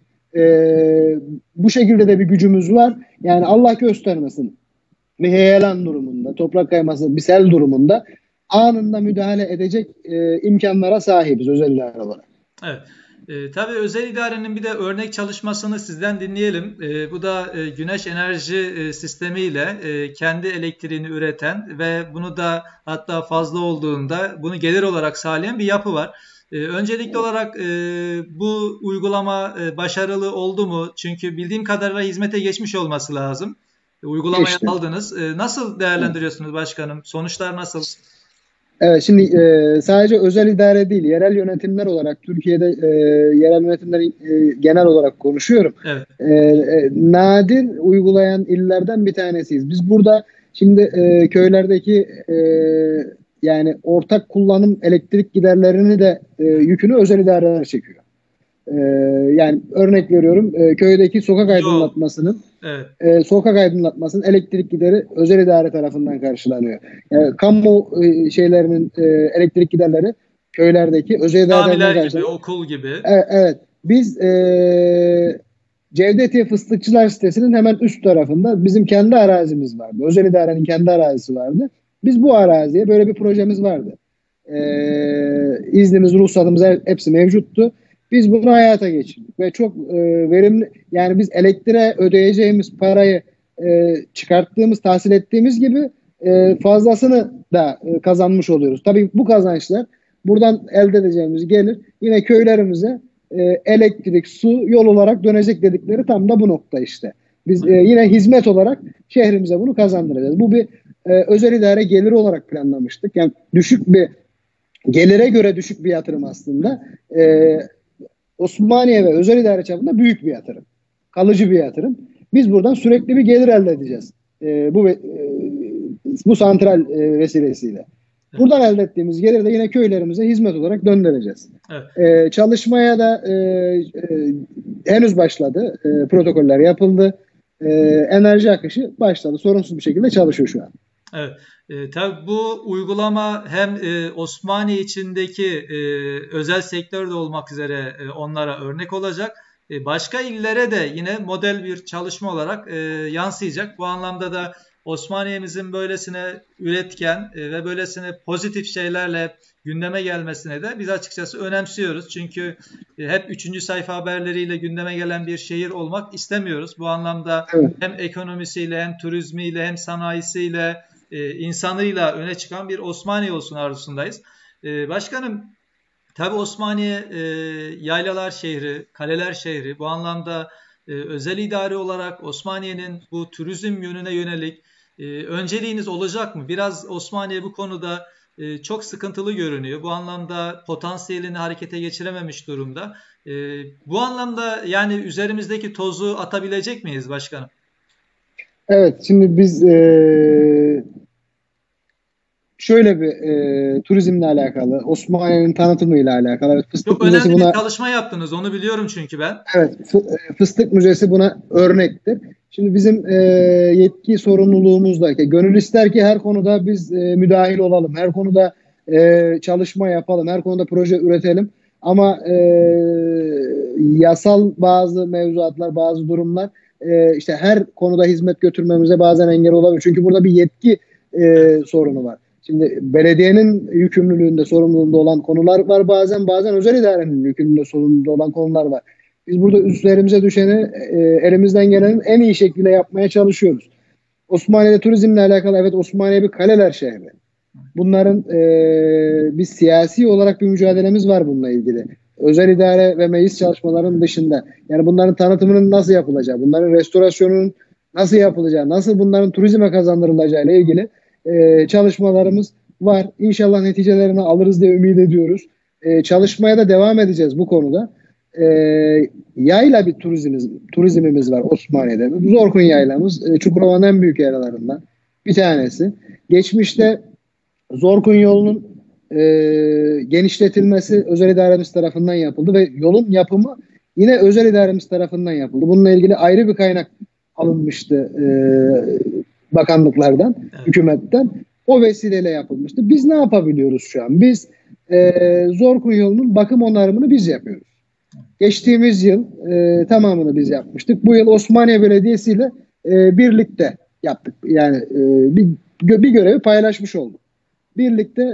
[SPEAKER 2] Bu şekilde de bir gücümüz var. Yani Allah göstermesin, bir heyelan durumunda, toprak kayması, bir sel durumunda anında müdahale edecek imkanlara sahibiz özel idare olarak.
[SPEAKER 1] Evet. Tabii özel idarenin bir de örnek çalışmasını sizden dinleyelim. Bu da güneş enerji sistemiyle kendi elektriğini üreten ve bunu da hatta fazla olduğunda bunu gelir olarak sağlayan bir yapı var. Öncelikli olarak bu uygulama başarılı oldu mu? Çünkü bildiğim kadarıyla hizmete geçmiş olması lazım. Uygulamayı aldınız. Nasıl değerlendiriyorsunuz başkanım? Sonuçlar nasıl?
[SPEAKER 2] Evet, şimdi sadece özel idare değil, yerel yönetimler olarak Türkiye'de yerel yönetimler genel olarak konuşuyorum.
[SPEAKER 1] Evet.
[SPEAKER 2] Nadir uygulayan illerden bir tanesiyiz. Biz burada şimdi köylerdeki yani ortak kullanım elektrik giderlerini de yükünü özel idareler çekiyor. Yani örnek veriyorum, köydeki sokak aydınlatmasının sokak aydınlatmasının elektrik gideri özel idare tarafından karşılanıyor. Yani kamu şeylerinin elektrik giderleri köylerdeki özel idare tarafından karşılanıyor.
[SPEAKER 1] Okul gibi.
[SPEAKER 2] Evet. Biz Cevdetiye Fıstıkçılar sitesinin hemen üst tarafında bizim kendi arazimiz vardı. Özel idarenin kendi arazisi vardı. Biz bu araziye böyle bir projemiz vardı. İznimiz, ruhsatımız hepsi mevcuttu. Biz bunu hayata geçirdik ve çok verimli, yani biz elektriğe ödeyeceğimiz parayı çıkarttığımız, tahsil ettiğimiz gibi fazlasını da kazanmış oluyoruz. Tabii bu kazançlar buradan elde edeceğimiz gelir yine köylerimize elektrik, su, yol olarak dönecek dedikleri tam da bu nokta işte. Biz yine hizmet olarak şehrimize bunu kazandıracağız. Bu bir özel idare geliri olarak planlamıştık. Yani gelire göre düşük bir yatırım aslında. Osmaniye ve özel idare çapında büyük bir yatırım. Kalıcı bir yatırım. Biz buradan sürekli bir gelir elde edeceğiz. Bu santral vesilesiyle. Buradan elde ettiğimiz geliri de yine köylerimize hizmet olarak döndüreceğiz. Evet. Çalışmaya da henüz başladı. Protokoller yapıldı. Enerji akışı başladı. Sorunsuz bir şekilde çalışıyor şu an.
[SPEAKER 1] Evet. Tabii bu uygulama hem Osmaniye içindeki özel sektörde olmak üzere onlara örnek olacak. Başka illere de yine model bir çalışma olarak yansıyacak. Bu anlamda da Osmaniye'mizin böylesine üretken ve böylesine pozitif şeylerle gündeme gelmesine de biz açıkçası önemsiyoruz. Çünkü hep 3. sayfa haberleriyle gündeme gelen bir şehir olmak istemiyoruz. Bu anlamda hem ekonomisiyle hem turizmiyle hem sanayisiyle insanıyla öne çıkan bir Osmaniye olsun arzusundayız. Başkanım, tabii Osmaniye yaylalar şehri, kaleler şehri. Bu anlamda özel idare olarak Osmaniye'nin bu turizm yönüne yönelik önceliğiniz olacak mı? Biraz Osmaniye bu konuda çok sıkıntılı görünüyor. Bu anlamda potansiyelini harekete geçirememiş durumda. Bu anlamda yani üzerimizdeki tozu atabilecek miyiz başkanım?
[SPEAKER 2] Evet, şimdi biz şöyle bir turizmle alakalı, Osmaniye'nin tanıtımıyla alakalı. Evet,
[SPEAKER 1] çok önemli bir çalışma yaptınız, onu biliyorum çünkü ben.
[SPEAKER 2] Evet, Fıstık Müzesi buna örnektir. Şimdi bizim yetki sorumluluğumuz da ki gönül ister ki her konuda biz müdahil olalım, her konuda çalışma yapalım, her konuda proje üretelim. Ama yasal bazı mevzuatlar, bazı durumlar işte her konuda hizmet götürmemize bazen engel olabilir. Çünkü burada bir yetki sorunu var. Şimdi belediyenin yükümlülüğünde, sorumluluğunda olan konular var bazen özel idarenin yükümlülüğünde, sorumluluğunda olan konular var. Biz burada üstlerimize düşeni elimizden gelenin en iyi şekilde yapmaya çalışıyoruz. Osmaniye'de turizmle alakalı, evet, Osmaniye bir kaleler şehri. Bunların biz siyasi olarak bir mücadelemiz var bununla ilgili. Özel idare ve meclis çalışmalarının dışında. Yani bunların tanıtımının nasıl yapılacağı, bunların restorasyonunun nasıl yapılacağı, nasıl bunların turizme kazandırılacağı ile ilgili çalışmalarımız var. İnşallah neticelerini alırız diye ümit ediyoruz. Çalışmaya da devam edeceğiz bu konuda. Yayla bir turizmimiz var Osmaniye'de. Zorkun yaylamız Çukurova'nın en büyük yaylalarından bir tanesi. Geçmişte Zorkun yolunun genişletilmesi özel idaremiz tarafından yapıldı ve yolun yapımı yine özel idaremiz tarafından yapıldı. Bununla ilgili ayrı bir kaynak alınmıştı bakanlıklardan, hükümetten. O vesileyle yapılmıştı. Biz ne yapabiliyoruz şu an? Biz Zorkun yolunun bakım onarımını biz yapıyoruz. Geçtiğimiz yıl tamamını biz yapmıştık. Bu yıl Osmaniye Belediyesi ile birlikte yaptık. Yani bir görevi paylaşmış olduk. Birlikte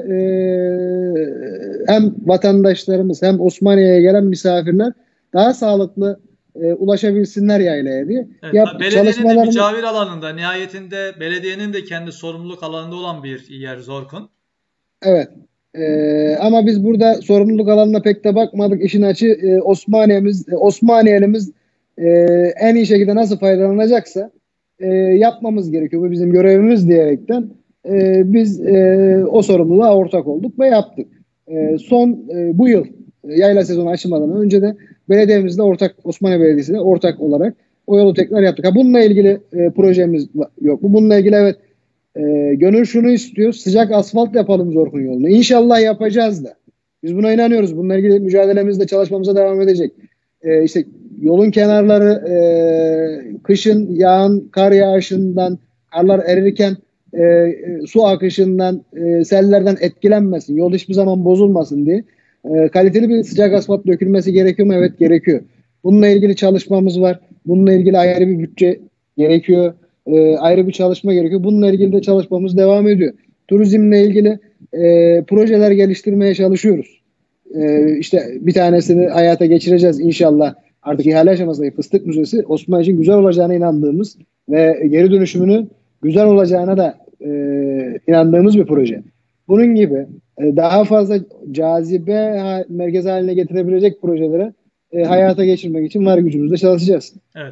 [SPEAKER 2] hem vatandaşlarımız hem Osmaniye'ye gelen misafirler daha sağlıklı ulaşabilsinler yaylaya diye.
[SPEAKER 1] Evet, belediyenin de mücavir alanında, nihayetinde belediyenin de kendi sorumluluk alanında olan bir yer Zorkun.
[SPEAKER 2] Evet. Ama biz burada sorumluluk alanına pek de bakmadık. İşin açı Osmaniyelimiz en iyi şekilde nasıl faydalanacaksa yapmamız gerekiyor. Bu bizim görevimiz diyerekten biz o sorumluluğa ortak olduk ve yaptık. Bu yıl yayla sezonu açılmadan önce de belediyemizle Osmaniye Belediyesi'yle ortak olarak o yolu tekrar yaptık. Bununla ilgili projemiz yok. Bununla ilgili evet gönül şunu istiyor. Sıcak asfalt yapalım Zorkun yolunu. İnşallah yapacağız da. Biz buna inanıyoruz. Bununla ilgili mücadelemizde çalışmamıza devam edecek. İşte yolun kenarları kışın yağan kar yağışından, karlar erirken su akışından, sellerden etkilenmesin. Yol hiçbir zaman bozulmasın diye kaliteli bir sıcak asfalt dökülmesi gerekiyor mu? Evet, gerekiyor. Bununla ilgili çalışmamız var. Bununla ilgili ayrı bir bütçe gerekiyor. Ayrı bir çalışma gerekiyor. Bununla ilgili de çalışmamız devam ediyor. Turizmle ilgili projeler geliştirmeye çalışıyoruz. İşte bir tanesini hayata geçireceğiz inşallah. Artık ihale aşamasındaki Fıstık Müzesi Osmanlı için güzel olacağına inandığımız ve geri dönüşümünün güzel olacağına da inandığımız bir proje. Bunun gibi daha fazla cazibe merkez haline getirebilecek projelere hayata geçirmek için var gücümüzle çalışacağız.
[SPEAKER 1] Evet.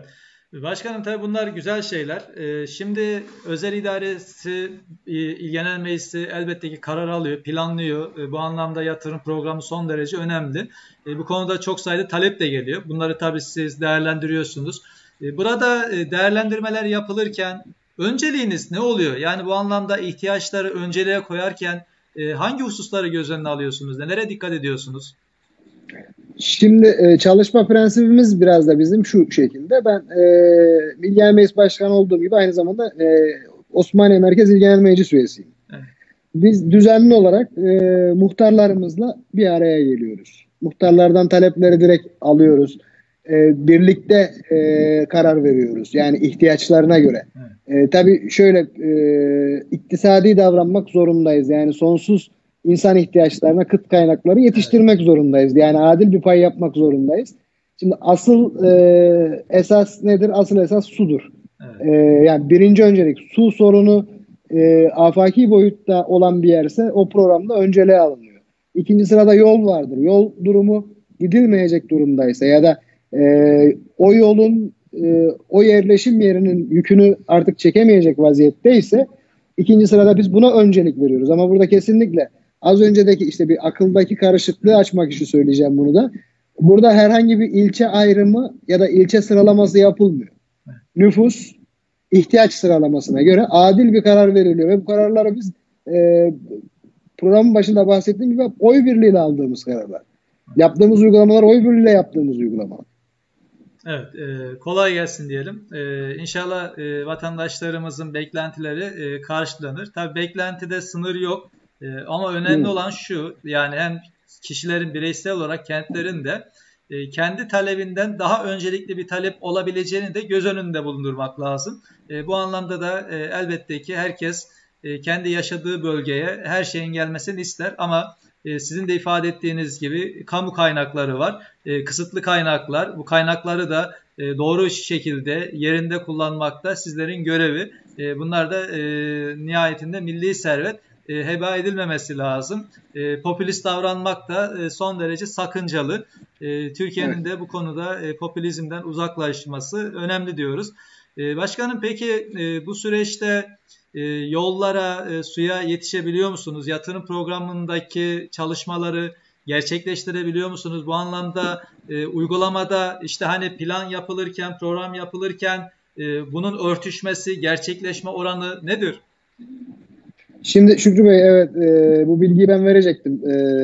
[SPEAKER 1] Başkanım tabii bunlar güzel şeyler. Şimdi özel idaresi, İl Genel Meclisi elbette ki karar alıyor, planlıyor. Bu anlamda yatırım programı son derece önemli. Bu konuda çok sayıda talep de geliyor. Bunları tabii siz değerlendiriyorsunuz. Burada değerlendirmeler yapılırken önceliğiniz ne oluyor? Yani bu anlamda ihtiyaçları önceliğe koyarken hangi hususları göz önüne alıyorsunuz? Nelere dikkat ediyorsunuz?
[SPEAKER 2] Şimdi çalışma prensibimiz biraz da bizim şu şekilde. Ben İl Genel Meclis Başkanı olduğum gibi aynı zamanda Osmaniye Merkez İl Genel Meclis üyesiyim.
[SPEAKER 1] Evet.
[SPEAKER 2] Biz düzenli olarak muhtarlarımızla bir araya geliyoruz. Muhtarlardan talepleri direkt alıyoruz. Birlikte karar veriyoruz. Yani ihtiyaçlarına göre. Tabii şöyle iktisadi davranmak zorundayız. Yani sonsuz insan ihtiyaçlarına kıt kaynakları yetiştirmek zorundayız. Yani adil bir pay yapmak zorundayız. Şimdi asıl esas nedir? Asıl esas sudur.
[SPEAKER 1] Evet.
[SPEAKER 2] Yani birinci öncelik su sorunu afaki boyutta olan bir yerse o programda önceliğe alınıyor. İkinci sırada yol vardır. Yol durumu gidilmeyecek durumdaysa ya da o yolun o yerleşim yerinin yükünü artık çekemeyecek vaziyetteyse ikinci sırada biz buna öncelik veriyoruz. Ama burada kesinlikle az öncedeki işte bir akıldaki karışıklığı açmak için söyleyeceğim bunu da. Burada herhangi bir ilçe ayrımı ya da ilçe sıralaması yapılmıyor. Nüfus ihtiyaç sıralamasına göre adil bir karar veriliyor ve bu kararları biz programın başında bahsettiğim gibi oy birliğiyle aldığımız kararlar. Yaptığımız uygulamalar oy birliğiyle yaptığımız uygulamalar.
[SPEAKER 1] Evet, kolay gelsin diyelim. İnşallah vatandaşlarımızın beklentileri karşılanır. Tabii beklentide sınır yok. Ama önemli olan şu, yani hem kişilerin bireysel olarak kentlerin de kendi talebinden daha öncelikli bir talep olabileceğini de göz önünde bulundurmak lazım. Bu anlamda da elbette ki herkes kendi yaşadığı bölgeye her şeyin gelmesini ister ama sizin de ifade ettiğiniz gibi kamu kaynakları var, kısıtlı kaynaklar. Bu kaynakları da doğru şekilde yerinde kullanmakta sizlerin görevi. Bunlar da nihayetinde milli servet. Heba edilmemesi lazım. Popülist davranmak da son derece sakıncalı. Türkiye'nin de bu konuda popülizmden uzaklaşması önemli diyoruz. Başkanım peki bu süreçte yollara, suya yetişebiliyor musunuz? Yatırım programındaki çalışmaları gerçekleştirebiliyor musunuz? Bu anlamda uygulamada işte hani plan yapılırken, program yapılırken bunun örtüşmesi, gerçekleşme oranı nedir?
[SPEAKER 2] Şimdi Şükrü Bey, evet, bu bilgiyi ben verecektim.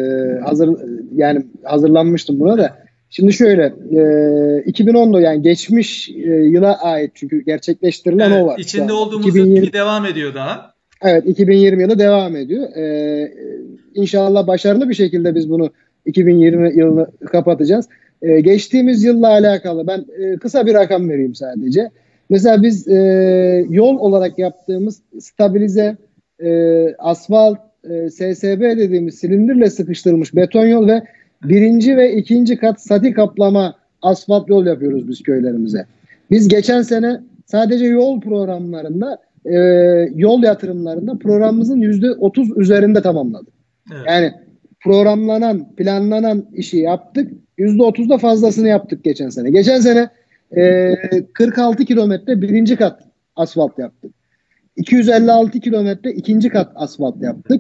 [SPEAKER 2] Yani hazırlanmıştım buna da. Şimdi şöyle 2010'da yani geçmiş yıla ait çünkü gerçekleştirilen
[SPEAKER 1] Evet,
[SPEAKER 2] o var.
[SPEAKER 1] içinde olduğumuz
[SPEAKER 2] 2020,
[SPEAKER 1] yıl devam ediyor daha.
[SPEAKER 2] evet, 2020 yılı devam ediyor. İnşallah başarılı bir şekilde biz bunu 2020 yılını kapatacağız. Geçtiğimiz yılla alakalı ben kısa bir rakam vereyim sadece. Mesela biz yol olarak yaptığımız stabilize asfalt, SSB dediğimiz silindirle sıkıştırılmış beton yol ve birinci ve ikinci kat sati kaplama asfalt yol yapıyoruz biz köylerimize. Biz geçen sene sadece yol programlarında yol yatırımlarında programımızın %30 üzerinde tamamladık.
[SPEAKER 1] Evet.
[SPEAKER 2] Yani programlanan, planlanan işi yaptık. %30 da fazlasını yaptık geçen sene. Geçen sene 46 kilometre birinci kat asfalt yaptık. 256 kilometre ikinci kat asfalt yaptık.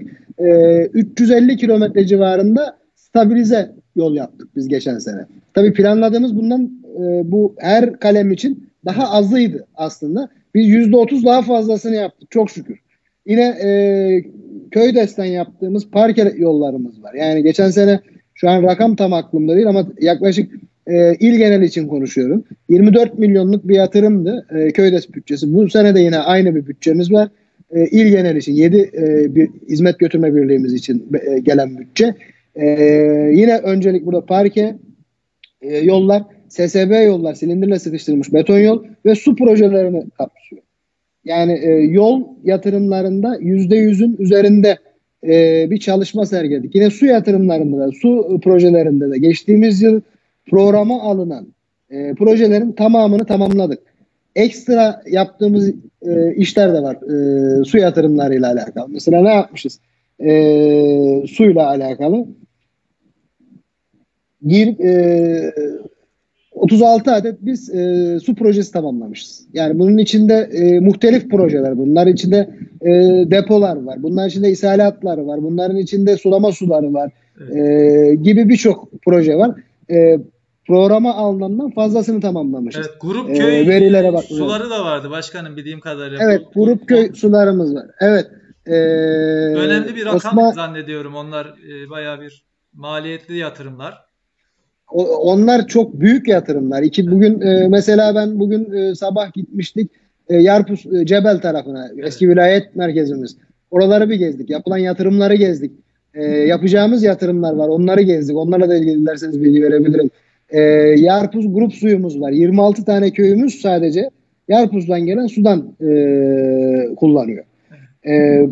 [SPEAKER 2] 350 kilometre civarında stabilize yol yaptık biz geçen sene. Tabii planladığımız bundan bu her kalem için daha azıydı aslında. Biz %30 daha fazlasını yaptık çok şükür. Yine köy desten yaptığımız parke yollarımız var. Yani geçen sene şu an rakam tam aklımda değil ama yaklaşık il genel için konuşuyorum. 24 milyonluk bir yatırımdı köydes bütçesi. Bu sene de yine aynı bir bütçemiz var. İl genel için 7 bir hizmet götürme birliğimiz için gelen bütçe. Yine öncelik burada parke yollar, SSB yollar, silindirle sıkıştırılmış beton yol ve su projelerini kapsıyor. Yani yol yatırımlarında %100'ün üzerinde bir çalışma sergiledik. Yine su yatırımlarında da, su projelerinde de geçtiğimiz yıl programa alınan projelerin tamamını tamamladık. Ekstra yaptığımız işler de var su yatırımlarıyla alakalı. Mesela ne yapmışız? Suyla alakalı. 36 adet biz su projesi tamamlamışız. Yani bunun içinde muhtelif projeler, bunların içinde depolar var, bunların içinde ishalatlar var, bunların içinde sulama suları var,
[SPEAKER 1] Evet.
[SPEAKER 2] gibi birçok proje var. Programa alınandan fazlasını tamamlamışız.
[SPEAKER 1] Evet, Grupköy
[SPEAKER 2] Verilere bakacağız.
[SPEAKER 1] suları da vardı başkanım bildiğim kadarıyla.
[SPEAKER 2] Evet, Grupköy sularımız var. Evet.
[SPEAKER 1] Önemli bir rakam
[SPEAKER 2] Osman
[SPEAKER 1] zannediyorum onlar, bayağı bir maliyetli yatırımlar.
[SPEAKER 2] Onlar çok büyük yatırımlar. Bugün mesela ben bugün sabah gitmiştik Yarpus Cebel tarafına,
[SPEAKER 1] Evet.
[SPEAKER 2] eski vilayet merkezimiz. Oraları bir gezdik. Yapılan yatırımları gezdik. Yapacağımız yatırımlar var. Onları gezdik. Onlarla da ilgili dilerseniz bilgi verebilirim. Yarpuz grup suyumuz var. 26 tane köyümüz sadece Yarpuz'dan gelen sudan kullanıyor. E,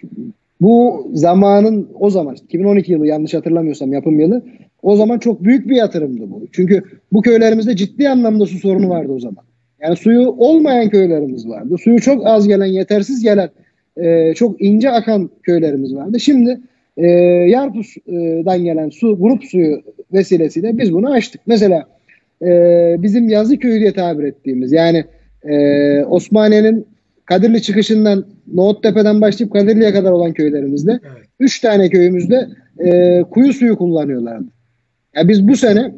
[SPEAKER 2] Bu zamanın, o zaman 2012 yılı yanlış hatırlamıyorsam yapım yılı, o zaman çok büyük bir yatırımdı bu. Çünkü bu köylerimizde ciddi anlamda su sorunu vardı o zaman. Yani suyu olmayan köylerimiz vardı. Suyu çok az gelen, yetersiz gelen, çok ince akan köylerimiz vardı. Şimdi Yarpuz'dan gelen grup suyu vesilesiyle biz bunu açtık. Mesela bizim Yazıköy diye tabir ettiğimiz, yani Osmaniye'nin Kadirli çıkışından Nohuttepe'den başlayıp Kadirli'ye kadar olan köylerimizde
[SPEAKER 1] Evet.
[SPEAKER 2] 3 tane köyümüzde kuyu suyu kullanıyorlardı. Yani biz bu sene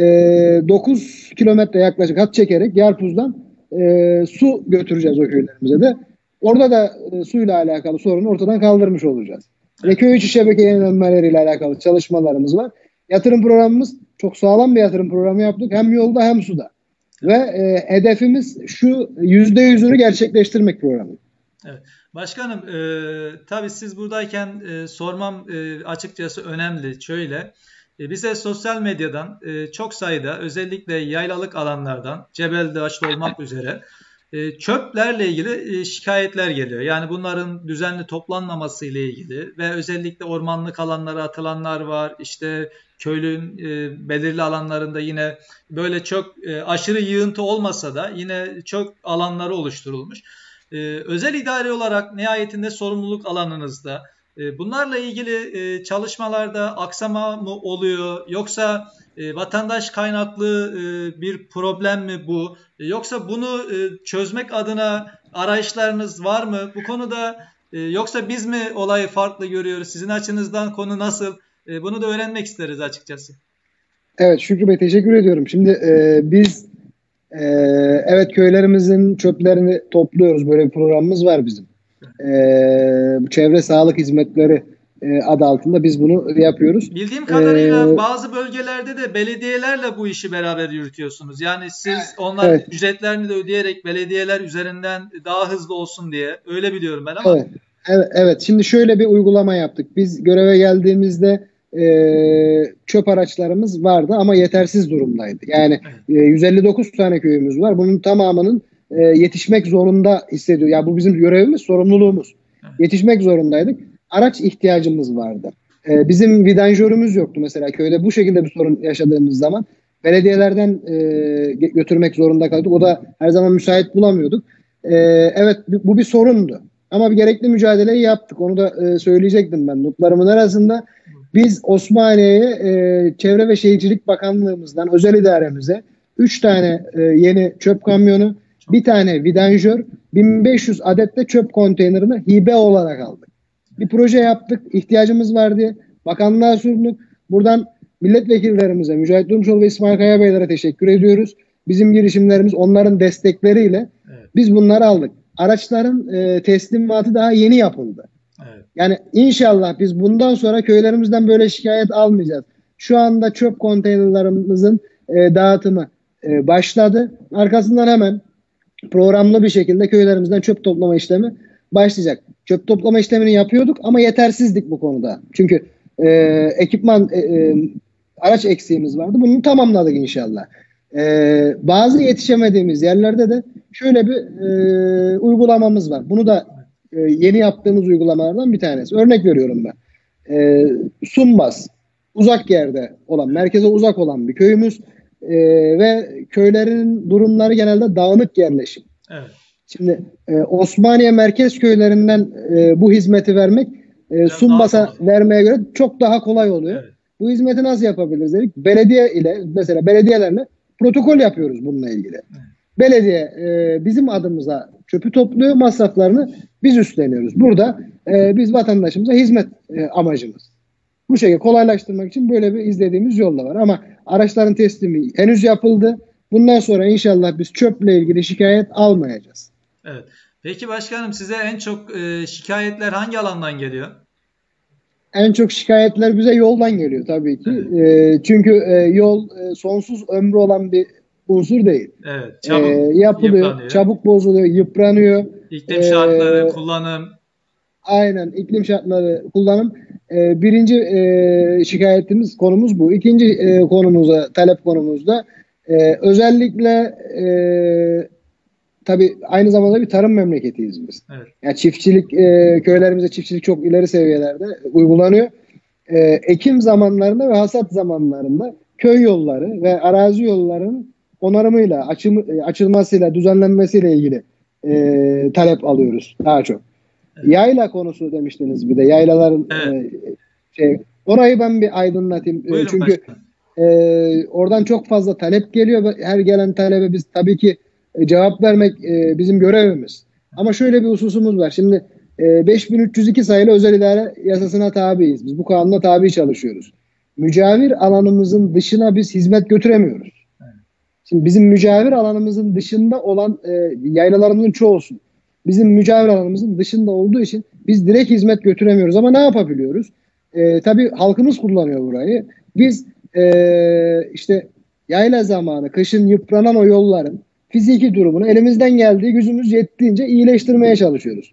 [SPEAKER 2] 9 kilometre yaklaşık hat çekerek Yarpuz'dan su götüreceğiz o köylerimize de. Orada da suyla alakalı sorunu ortadan kaldırmış olacağız. Ve köy içi şebeke yenilenmeleriyle alakalı çalışmalarımız var. Yatırım programımız çok sağlam bir yatırım programı yaptık. Hem yolda hem suda. Ve hedefimiz şu, %100'ünü gerçekleştirmek programı.
[SPEAKER 1] Evet. Başkanım, tabii siz buradayken sormam açıkçası önemli. Şöyle, bize sosyal medyadan çok sayıda, özellikle yaylalık alanlardan, Cebel Daşlı olmak üzere çöplerle ilgili şikayetler geliyor. Yani bunların düzenli toplanmaması ile ilgili ve özellikle ormanlık alanlara atılanlar var. İşte köylünün belirli alanlarında yine böyle çok aşırı yığıntı olmasa da yine çok alanları oluşturulmuş. Özel idare olarak nihayetinde sorumluluk alanınızda. Bunlarla ilgili çalışmalarda aksama mı oluyor, yoksa vatandaş kaynaklı bir problem mi bu? Yoksa bunu çözmek adına arayışlarınız var mı? Bu konuda yoksa biz mi olayı farklı görüyoruz? Sizin açınızdan konu nasıl? Bunu da öğrenmek isteriz açıkçası.
[SPEAKER 2] Evet Şükrü Bey, teşekkür ediyorum. Şimdi biz evet, köylerimizin çöplerini topluyoruz. Böyle bir programımız var bizim. Çevre Sağlık Hizmetleri adı altında biz bunu yapıyoruz.
[SPEAKER 1] Bildiğim kadarıyla bazı bölgelerde de belediyelerle bu işi beraber yürütüyorsunuz. Yani siz onların
[SPEAKER 2] Evet.
[SPEAKER 1] ücretlerini de ödeyerek belediyeler üzerinden daha hızlı olsun diye. Öyle biliyorum ben ama.
[SPEAKER 2] Evet. Evet. Şimdi şöyle bir uygulama yaptık. Biz göreve geldiğimizde çöp araçlarımız vardı ama yetersiz durumdaydı. Yani 159 tane köyümüz var. Bunun tamamının yetişmek zorunda hissediyor. Ya bu bizim görevimiz, sorumluluğumuz. Yetişmek zorundaydık. Araç ihtiyacımız vardı. Bizim vidanjörümüz yoktu mesela köyde. Bu şekilde bir sorun yaşadığımız zaman belediyelerden götürmek zorunda kaldık. O da her zaman müsait bulamıyorduk. Evet, bu bir sorundu. Ama bir gerekli mücadeleyi yaptık. Onu da söyleyecektim ben notlarımın arasında. Biz Osmaniye'ye Çevre ve Şehircilik Bakanlığımızdan özel idaremize 3 tane yeni çöp kamyonu, bir tane vidanjör, 1500 adet de çöp konteynerini hibe olarak aldık. Bir proje yaptık, ihtiyacımız var diye bakanlığa sunduk. Buradan milletvekillerimize, Mücahit Durmuşoğlu ve İsmail Kaya Beylere teşekkür ediyoruz. Bizim girişimlerimiz, onların destekleriyle biz bunları aldık. Araçların teslimatı daha yeni yapıldı.
[SPEAKER 1] Evet.
[SPEAKER 2] Yani inşallah biz bundan sonra köylerimizden böyle şikayet almayacağız. Şu anda çöp konteynerlerimizin dağıtımı başladı. Arkasından hemen programlı bir şekilde köylerimizden çöp toplama işlemi başlayacak. Çöp toplama işlemini yapıyorduk ama yetersizdik bu konuda. Çünkü ekipman, araç eksiğimiz vardı. Bunu tamamladık inşallah. Bazı yetişemediğimiz yerlerde de şöyle bir uygulamamız var. Bunu da yeni yaptığımız uygulamalardan bir tanesi. Örnek veriyorum ben. Sumbas, uzak yerde olan, merkeze uzak olan bir köyümüz ve köylerin durumları genelde dağınık yerleşim.
[SPEAKER 1] Evet.
[SPEAKER 2] Şimdi Osmaniye merkez köylerinden bu hizmeti vermek Sumbas'a vermeye göre çok daha kolay oluyor.
[SPEAKER 1] Evet.
[SPEAKER 2] Bu hizmeti nasıl yapabiliriz dedik. Belediye ile, mesela belediyelerle protokol yapıyoruz bununla ilgili. Belediye bizim adımıza çöpü topluyor, masraflarını biz üstleniyoruz. Burada biz vatandaşımıza hizmet amacımız. Bu şekilde kolaylaştırmak için böyle bir izlediğimiz yol da var. Ama araçların teslimi henüz yapıldı. Bundan sonra inşallah biz çöple ilgili şikayet almayacağız.
[SPEAKER 1] Evet. Peki başkanım, size en çok şikayetler hangi alandan geliyor?
[SPEAKER 2] En çok şikayetler bize yoldan geliyor tabii ki. Çünkü yol sonsuz ömrü olan bir unsur değil.
[SPEAKER 1] Evet. Çabuk
[SPEAKER 2] yapılıyor,
[SPEAKER 1] yıpranıyor.
[SPEAKER 2] çabuk bozuluyor, yıpranıyor.
[SPEAKER 1] İklim şartları, kullanım.
[SPEAKER 2] Aynen, iklim şartları, kullanım. Birinci şikayetimiz, konumuz bu. İkinci talep konumuzda özellikle tabii aynı zamanda bir tarım memleketiyiz biz.
[SPEAKER 1] Evet.
[SPEAKER 2] Yani çiftçilik, köylerimizde çiftçilik çok ileri seviyelerde uygulanıyor. Ekim zamanlarında ve hasat zamanlarında köy yolları ve arazi yollarının onarımıyla, açılmasıyla, düzenlenmesiyle ilgili talep alıyoruz daha çok. Evet. Yayla konusu demiştiniz bir de. Yaylaların orayı ben bir aydınlatayım.
[SPEAKER 1] Buyurun,
[SPEAKER 2] çünkü oradan çok fazla talep geliyor. Her gelen talebe biz tabii ki cevap vermek bizim görevimiz. Ama şöyle bir hususumuz var. Şimdi 5302 sayılı özel idare yasasına tabiiz. Biz bu kanuna tabi çalışıyoruz. Mücavir alanımızın dışına biz hizmet götüremiyoruz. Şimdi bizim mücavir alanımızın dışında olan yaylalarımızın çoğu olsun. Bizim mücavir alanımızın dışında olduğu için biz direkt hizmet götüremiyoruz. Ama ne yapabiliyoruz? Tabii halkımız kullanıyor burayı. Biz işte yayla zamanı, kışın yıpranan o yolların fiziki durumunu elimizden geldiği, gücümüz yettiğince iyileştirmeye çalışıyoruz.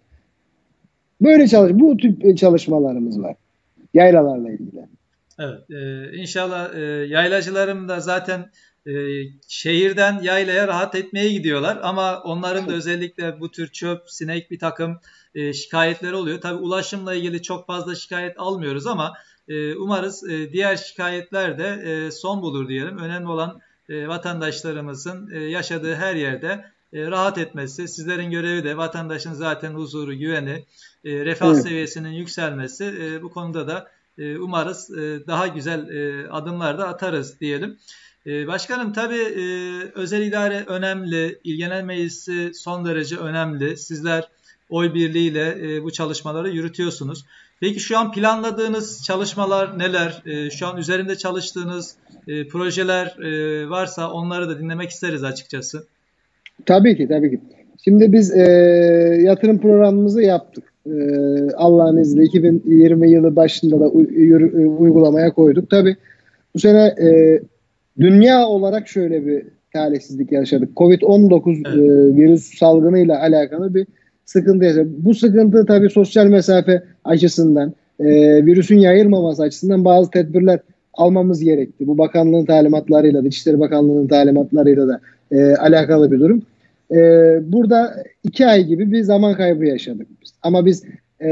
[SPEAKER 2] Bu tip çalışmalarımız var yaylalarla ilgili.
[SPEAKER 1] Evet, inşallah yaylacılarım da zaten şehirden yaylaya rahat etmeye gidiyorlar ama onların da özellikle bu tür çöp, sinek bir takım şikayetleri oluyor. Tabii ulaşımla ilgili çok fazla şikayet almıyoruz ama umarız diğer şikayetler de son bulur diyelim. Önemli olan vatandaşlarımızın yaşadığı her yerde rahat etmesi. Sizlerin görevi de vatandaşın zaten huzuru, güveni, refah seviyesinin yükselmesi. Bu konuda da umarız daha güzel adımlar da atarız diyelim. Başkanım, tabii özel idare önemli, İl Genel Meclisi son derece önemli. Sizler oy birliğiyle bu çalışmaları yürütüyorsunuz. Peki şu an planladığınız çalışmalar neler? Şu an üzerinde çalıştığınız projeler varsa onları da dinlemek isteriz açıkçası.
[SPEAKER 2] Tabii ki. Şimdi biz yatırım programımızı yaptık. Allah'ın izniyle 2020 yılı başında da uygulamaya koyduk. Tabii bu sene dünya olarak şöyle bir talihsizlik yaşadık. Covid-19 virüs salgınıyla alakalı bir sıkıntı yaşadık. Bu sıkıntı tabii sosyal mesafe açısından, virüsün yayılmaması açısından bazı tedbirler almamız gerekti. Bu bakanlığın talimatlarıyla da, İçişleri Bakanlığı'nın talimatlarıyla da alakalı bir durum. Burada 2 ay gibi bir zaman kaybı yaşadık biz. Ama biz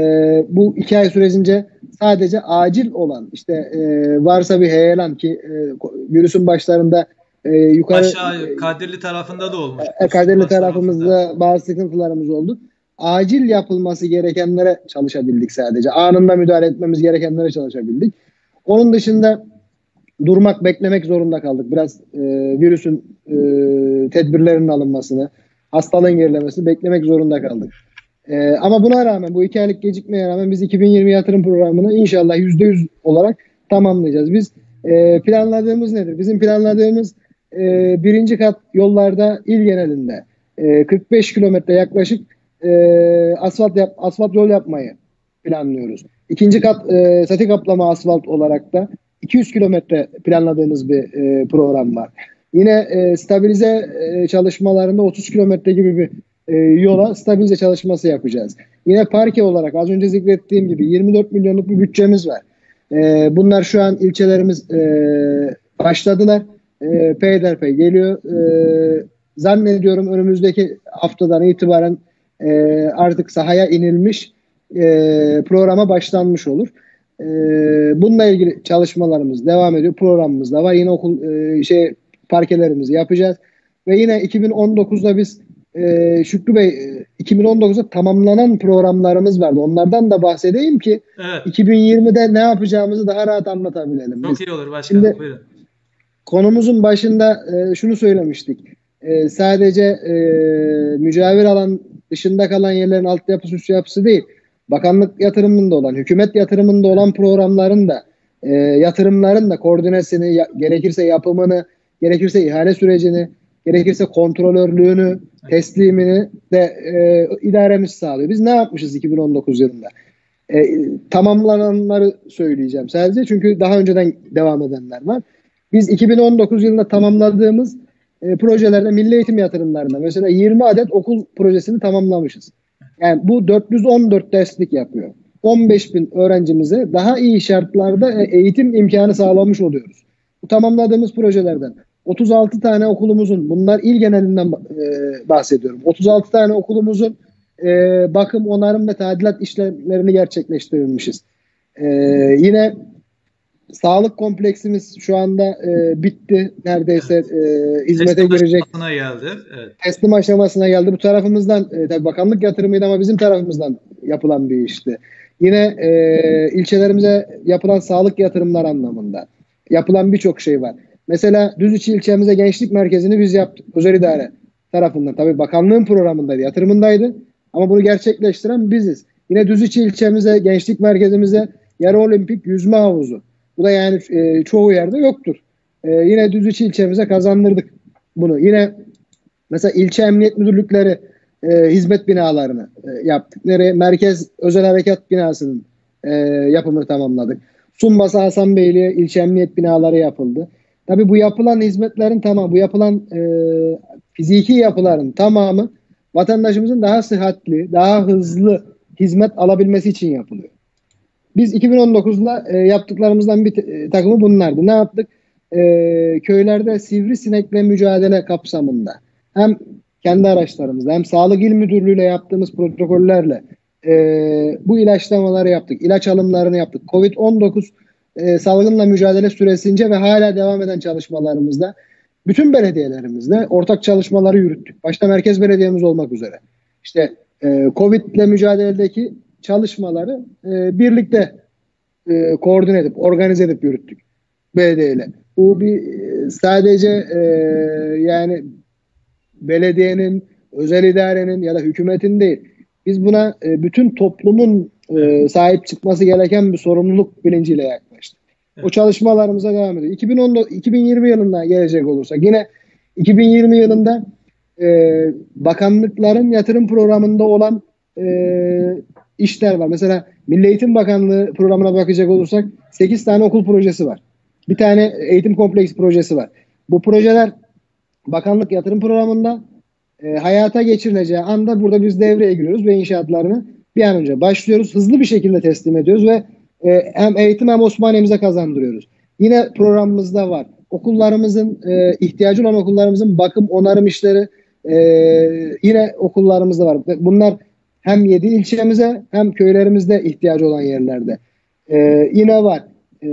[SPEAKER 2] bu 2 ay sürecince sadece acil olan, işte varsa bir heyelan ki virüsün başlarında yukarı
[SPEAKER 1] aşağı Kadirli tarafında da olmuş.
[SPEAKER 2] Kadirli tarafımızda bazı sıkıntılarımız oldu. Acil yapılması gerekenlere çalışabildik sadece. Anında müdahale etmemiz gerekenlere çalışabildik. Onun dışında durmak, beklemek zorunda kaldık. Biraz virüsün tedbirlerinin alınmasını, hastalığın gerilemesini beklemek zorunda kaldık. Ama buna rağmen, bu 2 aylık gecikmeye rağmen biz 2020 yatırım programını inşallah %100 olarak tamamlayacağız. Biz planladığımız nedir? Bizim planladığımız birinci kat yollarda il genelinde 45 kilometre yaklaşık asfalt yol yapmayı planlıyoruz. İkinci kat sati kaplama asfalt olarak da 200 kilometre planladığımız bir program var. Yine stabilize çalışmalarında 30 kilometre gibi bir yola stabilize çalışması yapacağız. Yine parke olarak az önce zikrettiğim gibi 24 milyonluk bir bütçemiz var. Bunlar şu an ilçelerimiz başladılar. Peyderpey geliyor. Zannediyorum önümüzdeki haftadan itibaren artık sahaya inilmiş, programa başlanmış olur. Bununla ilgili çalışmalarımız devam ediyor. Programımız da var. Yine parkelerimizi yapacağız. Ve yine 2019'da biz Şükrü Bey, 2019'da tamamlanan programlarımız vardı. Onlardan da bahsedeyim ki 2020'de ne yapacağımızı daha rahat anlatabilelim.
[SPEAKER 1] Çok iyi olur başkanım. Buyurun.
[SPEAKER 2] konumuzun başında şunu söylemiştik. Sadece mücavir alan dışında kalan yerlerin altyapısı, üst yapısı değil, bakanlık yatırımında olan, hükümet yatırımında olan programların da yatırımların da koordinesini, gerekirse yapımını, gerekirse ihale sürecini, gerekirse kontrolörlüğünü, teslimini de idaremiz sağlıyor. Biz ne yapmışız 2019 yılında? Tamamlananları söyleyeceğim sadece, çünkü daha önceden devam edenler var. Biz 2019 yılında tamamladığımız projelerde milli eğitim yatırımlarında mesela 20 adet okul projesini tamamlamışız. Yani bu 414 derslik yapıyor. 15 bin öğrencimize daha iyi şartlarda eğitim imkanı sağlamış oluyoruz. Bu tamamladığımız projelerden 36 tane okulumuzun, bunlar il genelinden bahsediyorum, 36 tane okulumuzun bakım, onarım ve tadilat işlemlerini gerçekleştirilmişiz. Yine sağlık kompleksimiz şu anda bitti. Neredeyse hizmete girecek.
[SPEAKER 1] Geldi. Evet.
[SPEAKER 2] Teslim aşamasına geldi. Bu tarafımızdan tabii bakanlık yatırımıydı ama bizim tarafımızdan yapılan bir işti. Yine ilçelerimize yapılan sağlık yatırımlar anlamında yapılan birçok şey var. Mesela Düzüçi ilçemize gençlik merkezini biz yaptık. Özel idare tarafından. Tabii bakanlığın programındaydı, yatırımındaydı. Ama bunu gerçekleştiren biziz. Yine Düzüçi ilçemize, gençlik merkezimize yarı olimpik yüzme havuzu. Bu da yani çoğu yerde yoktur. Yine Düzüçi ilçemize kazandırdık bunu. Yine mesela ilçe emniyet müdürlükleri hizmet binalarını yaptık. Nereye? Merkez Özel Harekat Binası'nın yapımını tamamladık. Sunbası Hasanbeyli'ye ilçe emniyet binaları yapıldı. Tabii bu yapılan hizmetlerin tamamı, bu yapılan fiziki yapıların tamamı vatandaşımızın daha sıhhatli, daha hızlı hizmet alabilmesi için yapılıyor. Biz 2019'da yaptıklarımızdan bir takımı bunlardı. Ne yaptık? Köylerde sivrisinekle mücadele kapsamında hem kendi araçlarımızla hem Sağlık İl Müdürlüğü'yle yaptığımız protokollerle bu ilaçlamaları yaptık. İlaç alımlarını yaptık. Covid-19 salgınla mücadele süresince ve hala devam eden çalışmalarımızda bütün belediyelerimizle ortak çalışmaları yürüttük. Başta merkez belediyemiz olmak üzere. İşte Covid ile mücadeledeki çalışmaları birlikte koordine edip, organize edip yürüttük belediyeyle. Bu bir sadece yani belediyenin, özel idarenin ya da hükümetin değil. Biz buna bütün toplumun sahip çıkması gereken bir sorumluluk bilinciyle yaklaştık. Evet. O çalışmalarımıza devam ediyor. 2020 yılına gelecek olursak yine 2020 yılında bakanlıkların yatırım programında olan işler var. Mesela Milli Eğitim Bakanlığı programına bakacak olursak 8 tane okul projesi var. Bir tane eğitim kompleksi projesi var. Bu projeler bakanlık yatırım programında hayata geçirileceği anda burada biz devreye giriyoruz ve inşaatlarını bir an önce başlıyoruz. Hızlı bir şekilde teslim ediyoruz ve hem eğitim hem Osmaniye'mize kazandırıyoruz. Yine programımızda var. Okullarımızın, ihtiyacı olan okullarımızın bakım, onarım işleri yine okullarımızda var. Bunlar hem 7 ilçemize hem köylerimizde ihtiyacı olan yerlerde. Yine var.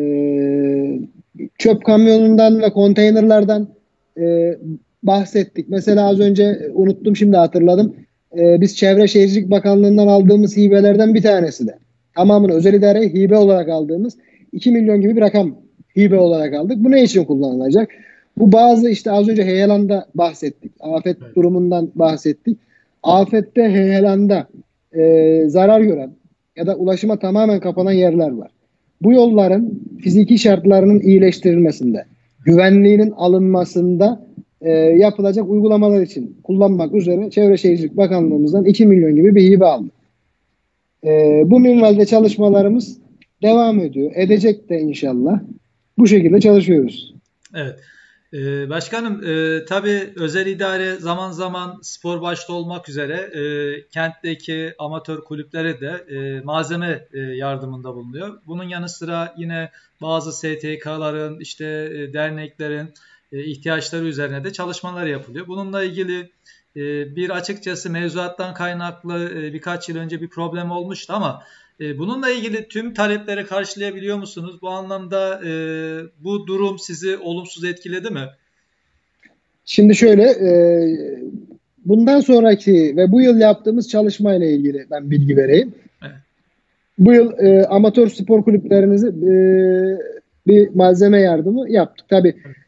[SPEAKER 2] Çöp kamyonundan ve konteynerlardan bahsettik. Mesela az önce unuttum, şimdi hatırladım. Biz Çevre Şehircilik Bakanlığı'ndan aldığımız hibelerden bir tanesi de. Tamamını özel idareye hibe olarak aldığımız 2 milyon gibi bir rakam hibe olarak aldık. Bu ne için kullanılacak? Bu bazı işte az önce heyelanda bahsettik. Afet durumundan bahsettik. Afette heyelanda zarar gören ya da ulaşıma tamamen kapanan yerler var. Bu yolların fiziki şartlarının iyileştirilmesinde, güvenliğinin alınmasında yapılacak uygulamalar için kullanmak üzere Çevre Şehircilik Bakanlığımızdan 2 milyon gibi bir hibe aldık. Bu minvalde çalışmalarımız devam ediyor. Edecek de inşallah. Bu şekilde çalışıyoruz.
[SPEAKER 1] Evet. Başkanım, tabii özel idare zaman zaman spor başta olmak üzere kentteki amatör kulüplere de malzeme yardımında bulunuyor. Bunun yanı sıra yine bazı STK'ların, işte derneklerin ihtiyaçları üzerine de çalışmalar yapılıyor. Bununla ilgili bir açıkçası mevzuattan kaynaklı birkaç yıl önce bir problem olmuştu ama bununla ilgili tüm talepleri karşılayabiliyor musunuz? Bu anlamda bu durum sizi olumsuz etkiledi mi?
[SPEAKER 2] Şimdi şöyle, bundan sonraki ve bu yıl yaptığımız çalışmayla ilgili ben bilgi vereyim. Evet. Bu yıl amatör spor kulüplerinize bir malzeme yardımı yaptık. Tabii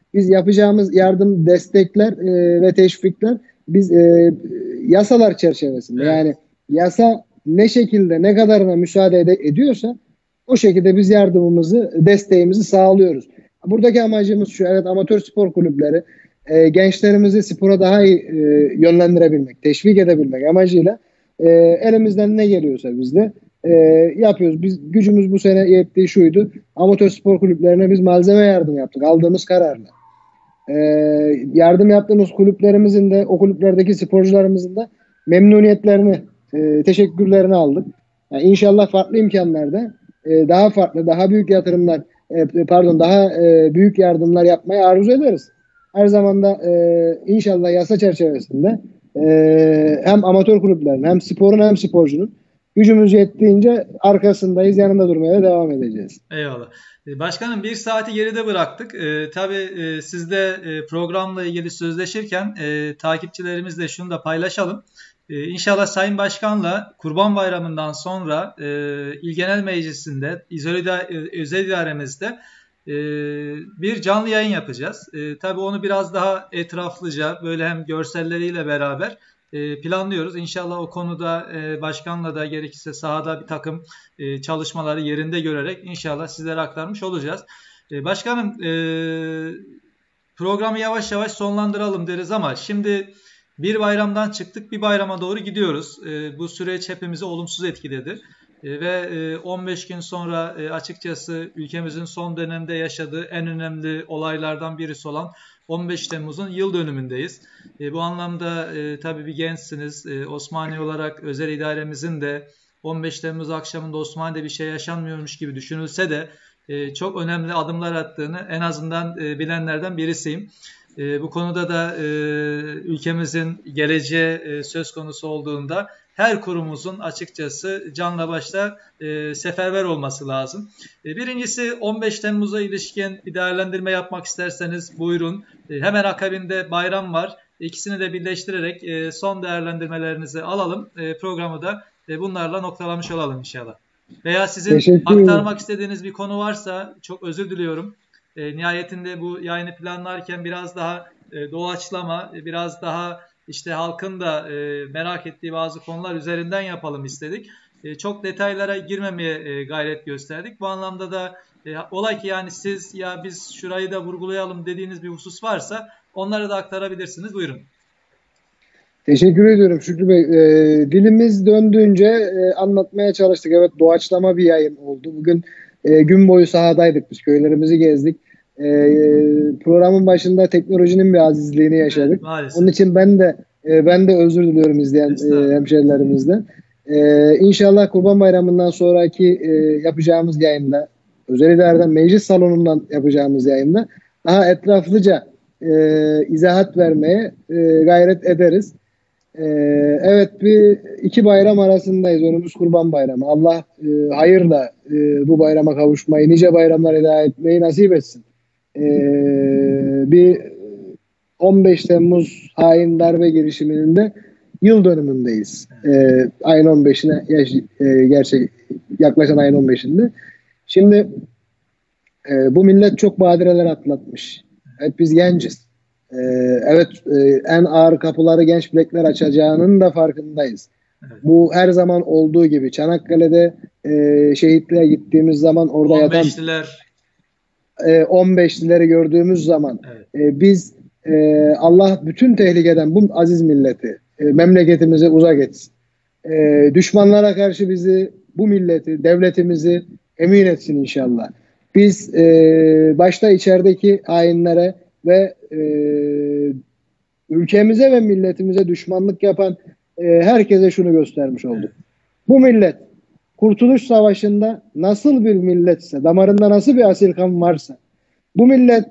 [SPEAKER 2] Biz yapacağımız yardım, destekler ve teşvikler biz yasalar çerçevesinde.
[SPEAKER 1] Evet.
[SPEAKER 2] Yani yasa ne şekilde, ne kadarına müsaade ediyorsa o şekilde biz yardımımızı, desteğimizi sağlıyoruz. Buradaki amacımız şu, evet, amatör spor kulüpleri gençlerimizi spora daha iyi yönlendirebilmek, teşvik edebilmek amacıyla elimizden ne geliyorsa biz de yapıyoruz. Biz gücümüz bu sene yettiği şuydu. Amatör spor kulüplerine biz malzeme yardım yaptık aldığımız kararla. E, Yardım yaptığımız kulüplerimizin de, o kulüplerdeki sporcularımızın da memnuniyetlerini, teşekkürlerini aldık. Yani inşallah farklı imkanlarda daha farklı, daha büyük yatırımlar, daha büyük yardımlar yapmayı arzu ederiz. Her zaman da inşallah yasa çerçevesinde hem amatör kulüplerin, hem sporun, hem sporcunun gücümüz yettiğince arkasındayız, yanında durmaya devam edeceğiz.
[SPEAKER 1] Eyvallah. Başkanım, bir saati geride bıraktık. Tabii siz de programla ilgili sözleşirken takipçilerimizle şunu da paylaşalım. İnşallah Sayın Başkan'la Kurban Bayramı'ndan sonra İl Genel Meclisi'nde, özel idaremizde bir canlı yayın yapacağız. Tabii onu biraz daha etraflıca, böyle hem görselleriyle beraber planlıyoruz. İnşallah o konuda başkanla da gerekirse sahada bir takım çalışmaları yerinde görerek inşallah sizlere aktarmış olacağız. Başkanım, programı yavaş yavaş sonlandıralım deriz ama şimdi bir bayramdan çıktık, bir bayrama doğru gidiyoruz. Bu süreç hepimizi olumsuz etkiledi. Ve 15 gün sonra açıkçası ülkemizin son dönemde yaşadığı en önemli olaylardan birisi olan 15 Temmuz'un yıl dönümündeyiz. Bu anlamda tabii bir gençsiniz. Osmaniye olarak özel idaremizin de 15 Temmuz akşamında Osmaniye'de bir şey yaşanmıyormuş gibi düşünülse de çok önemli adımlar attığını en azından bilenlerden birisiyim. Bu konuda da ülkemizin geleceği söz konusu olduğunda her kurumumuzun açıkçası canla başla seferber olması lazım. Birincisi 15 Temmuz'a ilişkin bir değerlendirme yapmak isterseniz buyurun. Hemen akabinde bayram var. İkisini de birleştirerek son değerlendirmelerinizi alalım. Programı da bunlarla noktalamış olalım inşallah. Veya sizin aktarmak istediğiniz bir konu varsa çok özür diliyorum. Nihayetinde bu yayını planlarken biraz daha doğaçlama, biraz daha işte halkın da merak ettiği bazı konular üzerinden yapalım istedik. Çok detaylara girmemeye gayret gösterdik. Bu anlamda da olay ki yani siz ya biz şurayı da vurgulayalım dediğiniz bir husus varsa onları da aktarabilirsiniz. Buyurun.
[SPEAKER 2] Teşekkür ediyorum Şükrü Bey. Dilimiz döndüğünce anlatmaya çalıştık. Evet, doğaçlama bir yayın oldu. Bugün gün boyu sahadaydık, biz köylerimizi gezdik. Programın başında teknolojinin bir azizliğini yaşadık. Evet, onun için ben de özür diliyorum izleyen hemşerilerimizden. İnşallah Kurban Bayramı'ndan sonraki yapacağımız yayında, özel idareden meclis salonundan yapacağımız yayında daha etraflıca izahat vermeye gayret ederiz. Evet, iki bayram arasındayız. Önümüz Kurban Bayramı. Allah hayırla bu bayrama kavuşmayı, nice bayramlar eda etmeyi nasip etsin. Bir 15 Temmuz hain darbe girişiminin de yıl dönümündeyiz. Ayın 15'ine yaklaşan ayın 15'inde. Şimdi bu millet çok badireler atlatmış. Evet, biz genciz. Evet, en ağır kapıları genç bilekler açacağının da farkındayız. Evet. Bu her zaman olduğu gibi Çanakkale'de şehitliğe gittiğimiz zaman orada 15'lileri gördüğümüz zaman biz Allah bütün tehlikeden bu aziz milleti memleketimize uzak etsin. Düşmanlara karşı bizi, bu milleti, devletimizi emin etsin inşallah. Biz başta içerideki hainlere ve ülkemize ve milletimize düşmanlık yapan herkese şunu göstermiş olduk. Bu millet Kurtuluş Savaşı'nda nasıl bir milletse, damarında nasıl bir asil kan varsa, bu millet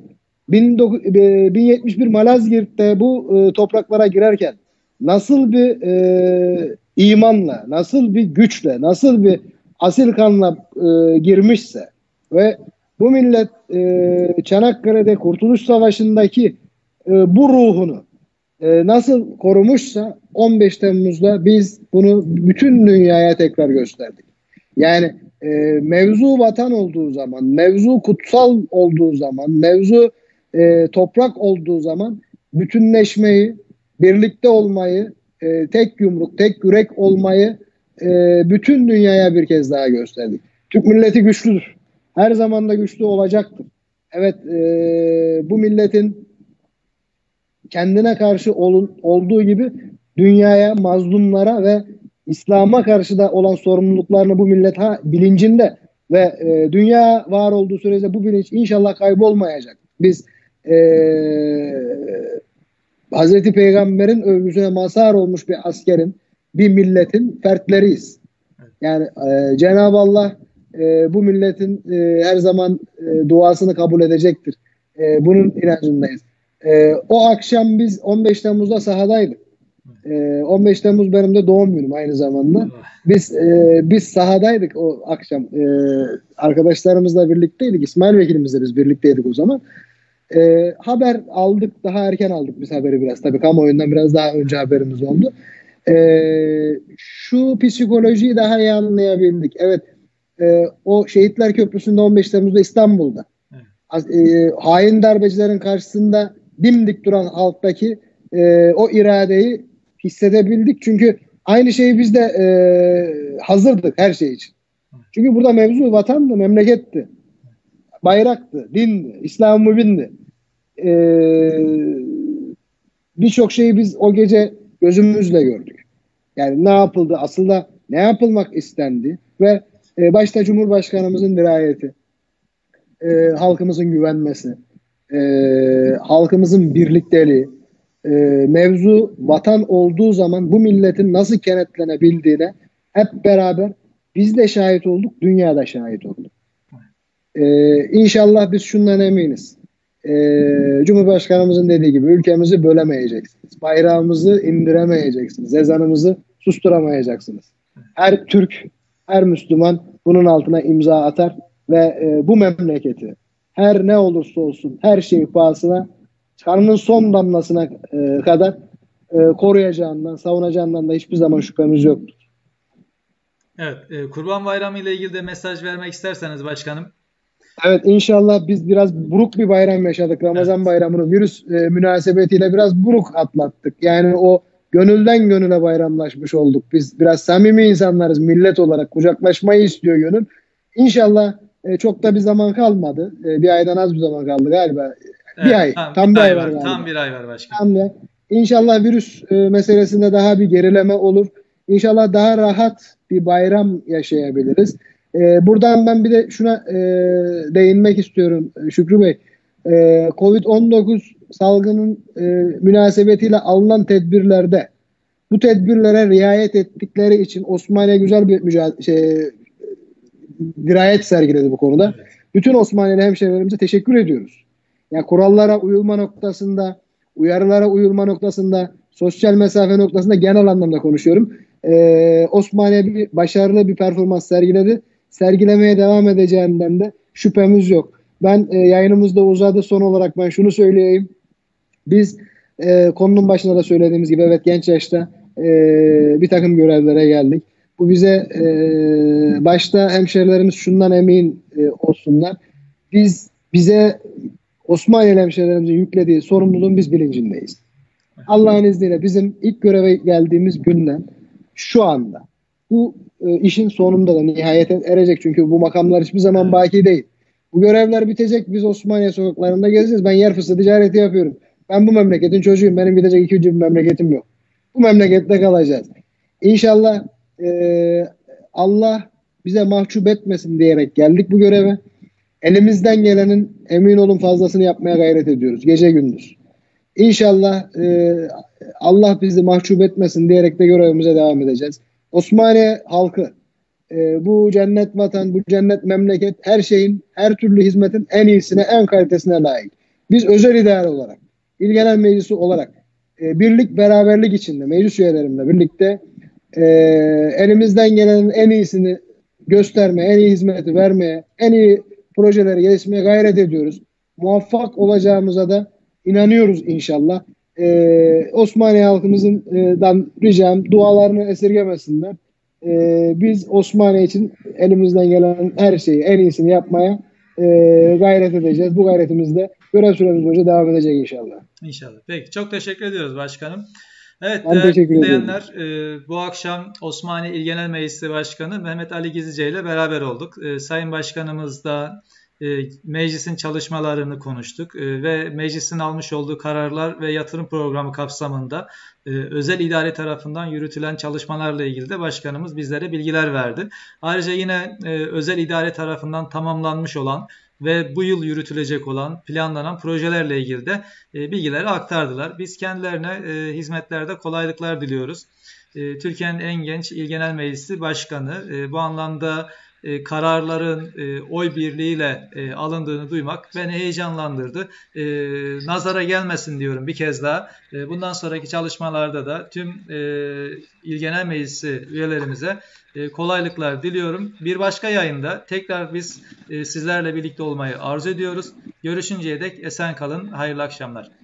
[SPEAKER 2] 1071 Malazgirt'te bu topraklara girerken nasıl bir imanla, nasıl bir güçle, nasıl bir asil kanla girmişse ve bu millet Çanakkale'de Kurtuluş Savaşı'ndaki bu ruhunu nasıl korumuşsa 15 Temmuz'da biz bunu bütün dünyaya tekrar gösterdik. Yani mevzu vatan olduğu zaman, mevzu kutsal olduğu zaman, mevzu toprak olduğu zaman bütünleşmeyi, birlikte olmayı, tek yumruk, tek yürek olmayı bütün dünyaya bir kez daha gösterdik. Türk milleti güçlüdür. Her zaman da güçlü olacaktır. Evet, bu milletin kendine karşı olduğu gibi dünyaya, mazlumlara ve İslam'a karşı da olan sorumluluklarını bu millet bilincinde ve dünya var olduğu sürece bu bilinç inşallah kaybolmayacak. Biz Hazreti Peygamber'in övgüsüne mazhar olmuş bir askerin, bir milletin fertleriyiz. Yani Cenab-ı Allah bu milletin her zaman duasını kabul edecektir. Bunun inancındayız. O akşam biz 15 Temmuz'da sahadaydık. 15 Temmuz benim de doğum günüm aynı zamanda. Biz sahadaydık o akşam. Arkadaşlarımızla birlikteydik. İsmail Vekilimizle biz birlikteydik o zaman. Haber aldık. Daha erken aldık biz haberi biraz. Tabii kamuoyundan biraz daha önce haberimiz oldu. Şu psikolojiyi daha iyi anlayabildik. Evet, o Şehitler Köprüsü'nde 15 Temmuz'da İstanbul'da hain darbecilerin karşısında dimdik duran halktaki o iradeyi hissedebildik. Çünkü aynı şeyi biz de hazırdık her şey için. Çünkü burada mevzu vatandı, memleketti. Bayraktı, dindi, İslam-ı Mübin'di. Birçok şeyi biz o gece gözümüzle gördük. Yani ne yapıldı, aslında ne yapılmak istendi ve başta Cumhurbaşkanımızın dirayeti, halkımızın güvenmesi, halkımızın birlikteliği, mevzu vatan olduğu zaman bu milletin nasıl kenetlenebildiğine hep beraber biz de şahit olduk, dünya da şahit oldu. İnşallah biz şundan eminiz. Cumhurbaşkanımızın dediği gibi ülkemizi bölemeyeceksiniz. Bayrağımızı indiremeyeceksiniz. Ezanımızı susturamayacaksınız. Her Türk, her Müslüman bunun altına imza atar ve bu memleketi her ne olursa olsun her şey pahasına kanının son damlasına kadar koruyacağından, savunacağından da hiçbir zaman şüphemiz yoktur.
[SPEAKER 1] Evet, Kurban Bayramı ile ilgili de mesaj vermek isterseniz başkanım.
[SPEAKER 2] Evet, inşallah biz biraz buruk bir bayram yaşadık. Ramazan bayramını virüs münasebetiyle biraz buruk atlattık. Yani o gönülden gönüle bayramlaşmış olduk. Biz biraz samimi insanlarız millet olarak. Kucaklaşmayı istiyor gönül. İnşallah çok da bir zaman kalmadı. Bir aydan az bir zaman kaldı galiba.
[SPEAKER 1] Evet,
[SPEAKER 2] bir ay. Tam bir ay var galiba.
[SPEAKER 1] Tam bir ay var başkanım.
[SPEAKER 2] İnşallah virüs meselesinde daha bir gerileme olur. İnşallah daha rahat bir bayram yaşayabiliriz. Buradan ben bir de şuna değinmek istiyorum Şükrü Bey. Covid-19 salgının münasebetiyle alınan tedbirlerde bu tedbirlere riayet ettikleri için Osmaniye güzel bir dirayet sergiledi bu konuda. Bütün Osmaniyeli hemşehrilerimize teşekkür ediyoruz. Yani kurallara uyulma noktasında, uyarılara uyulma noktasında, sosyal mesafe noktasında genel anlamda konuşuyorum. Osmaniye başarılı bir performans sergiledi. Sergilemeye devam edeceğinden de şüphemiz yok. Ben yayınımızda uzadı. Son olarak ben şunu söyleyeyim. Biz konunun başında da söylediğimiz gibi evet genç yaşta bir takım görevlere geldik. Bu bize başta hemşerilerimiz şundan emin olsunlar. Bize Osmaniyeli hemşerilerimizin yüklediği sorumluluğun biz bilincindeyiz. Allah'ın izniyle bizim ilk göreve geldiğimiz günden şu anda bu işin sonunda da nihayete erecek. Çünkü bu makamlar hiçbir zaman baki değil. Bu görevler bitecek. Biz Osmaniye sokaklarında gezeceğiz. Ben yer fıstığı ticareti yapıyorum. Ben bu memleketin çocuğuyum. Benim gidecek ikinci bir memleketim yok. Bu memlekette kalacağız. İnşallah Allah bize mahcup etmesin diyerek geldik bu göreve. Elimizden gelenin emin olun fazlasını yapmaya gayret ediyoruz. Gece gündüz. İnşallah Allah bizi mahcup etmesin diyerek de görevimize devam edeceğiz. Osmaniye halkı bu cennet vatan, bu cennet memleket her şeyin, her türlü hizmetin en iyisine, en kalitesine layık. Biz özel idare olarak, İl Genel Meclisi olarak birlik, beraberlik içinde meclis üyelerimle birlikte elimizden gelenin en iyisini göstermeye, en iyi hizmeti vermeye, en iyi projeleri geliştirmeye gayret ediyoruz. Muvaffak olacağımıza da inanıyoruz inşallah. Osmaniye halkımızdan ricam dualarını esirgemesinler. Biz Osmaniye için elimizden gelen her şeyi en iyisini yapmaya gayret edeceğiz. Bu gayretimizde görev süremiz boyunca devam edecek inşallah.
[SPEAKER 1] İnşallah. Peki çok teşekkür ediyoruz başkanım. Evet
[SPEAKER 2] Ben
[SPEAKER 1] değerli
[SPEAKER 2] teşekkür ediyorum.
[SPEAKER 1] izleyenler, bu akşam Osmaniye İl Genel Meclisi Başkanı Mehmet Ali Gizlice ile beraber olduk. Sayın Başkanımızla meclisin çalışmalarını konuştuk ve meclisin almış olduğu kararlar ve yatırım programı kapsamında özel idare tarafından yürütülen çalışmalarla ilgili de başkanımız bizlere bilgiler verdi. Ayrıca yine özel idare tarafından tamamlanmış olan ve bu yıl yürütülecek olan planlanan projelerle ilgili de bilgileri aktardılar. Biz kendilerine hizmetlerde kolaylıklar diliyoruz. Türkiye'nin en genç İl Genel Meclisi Başkanı bu anlamda kararların oy birliğiyle alındığını duymak beni heyecanlandırdı. Nazara gelmesin diyorum bir kez daha. Bundan sonraki çalışmalarda da tüm İl Genel Meclisi üyelerimize kolaylıklar diliyorum. Bir başka yayında tekrar biz sizlerle birlikte olmayı arzu ediyoruz. Görüşünceye dek esen kalın. Hayırlı akşamlar.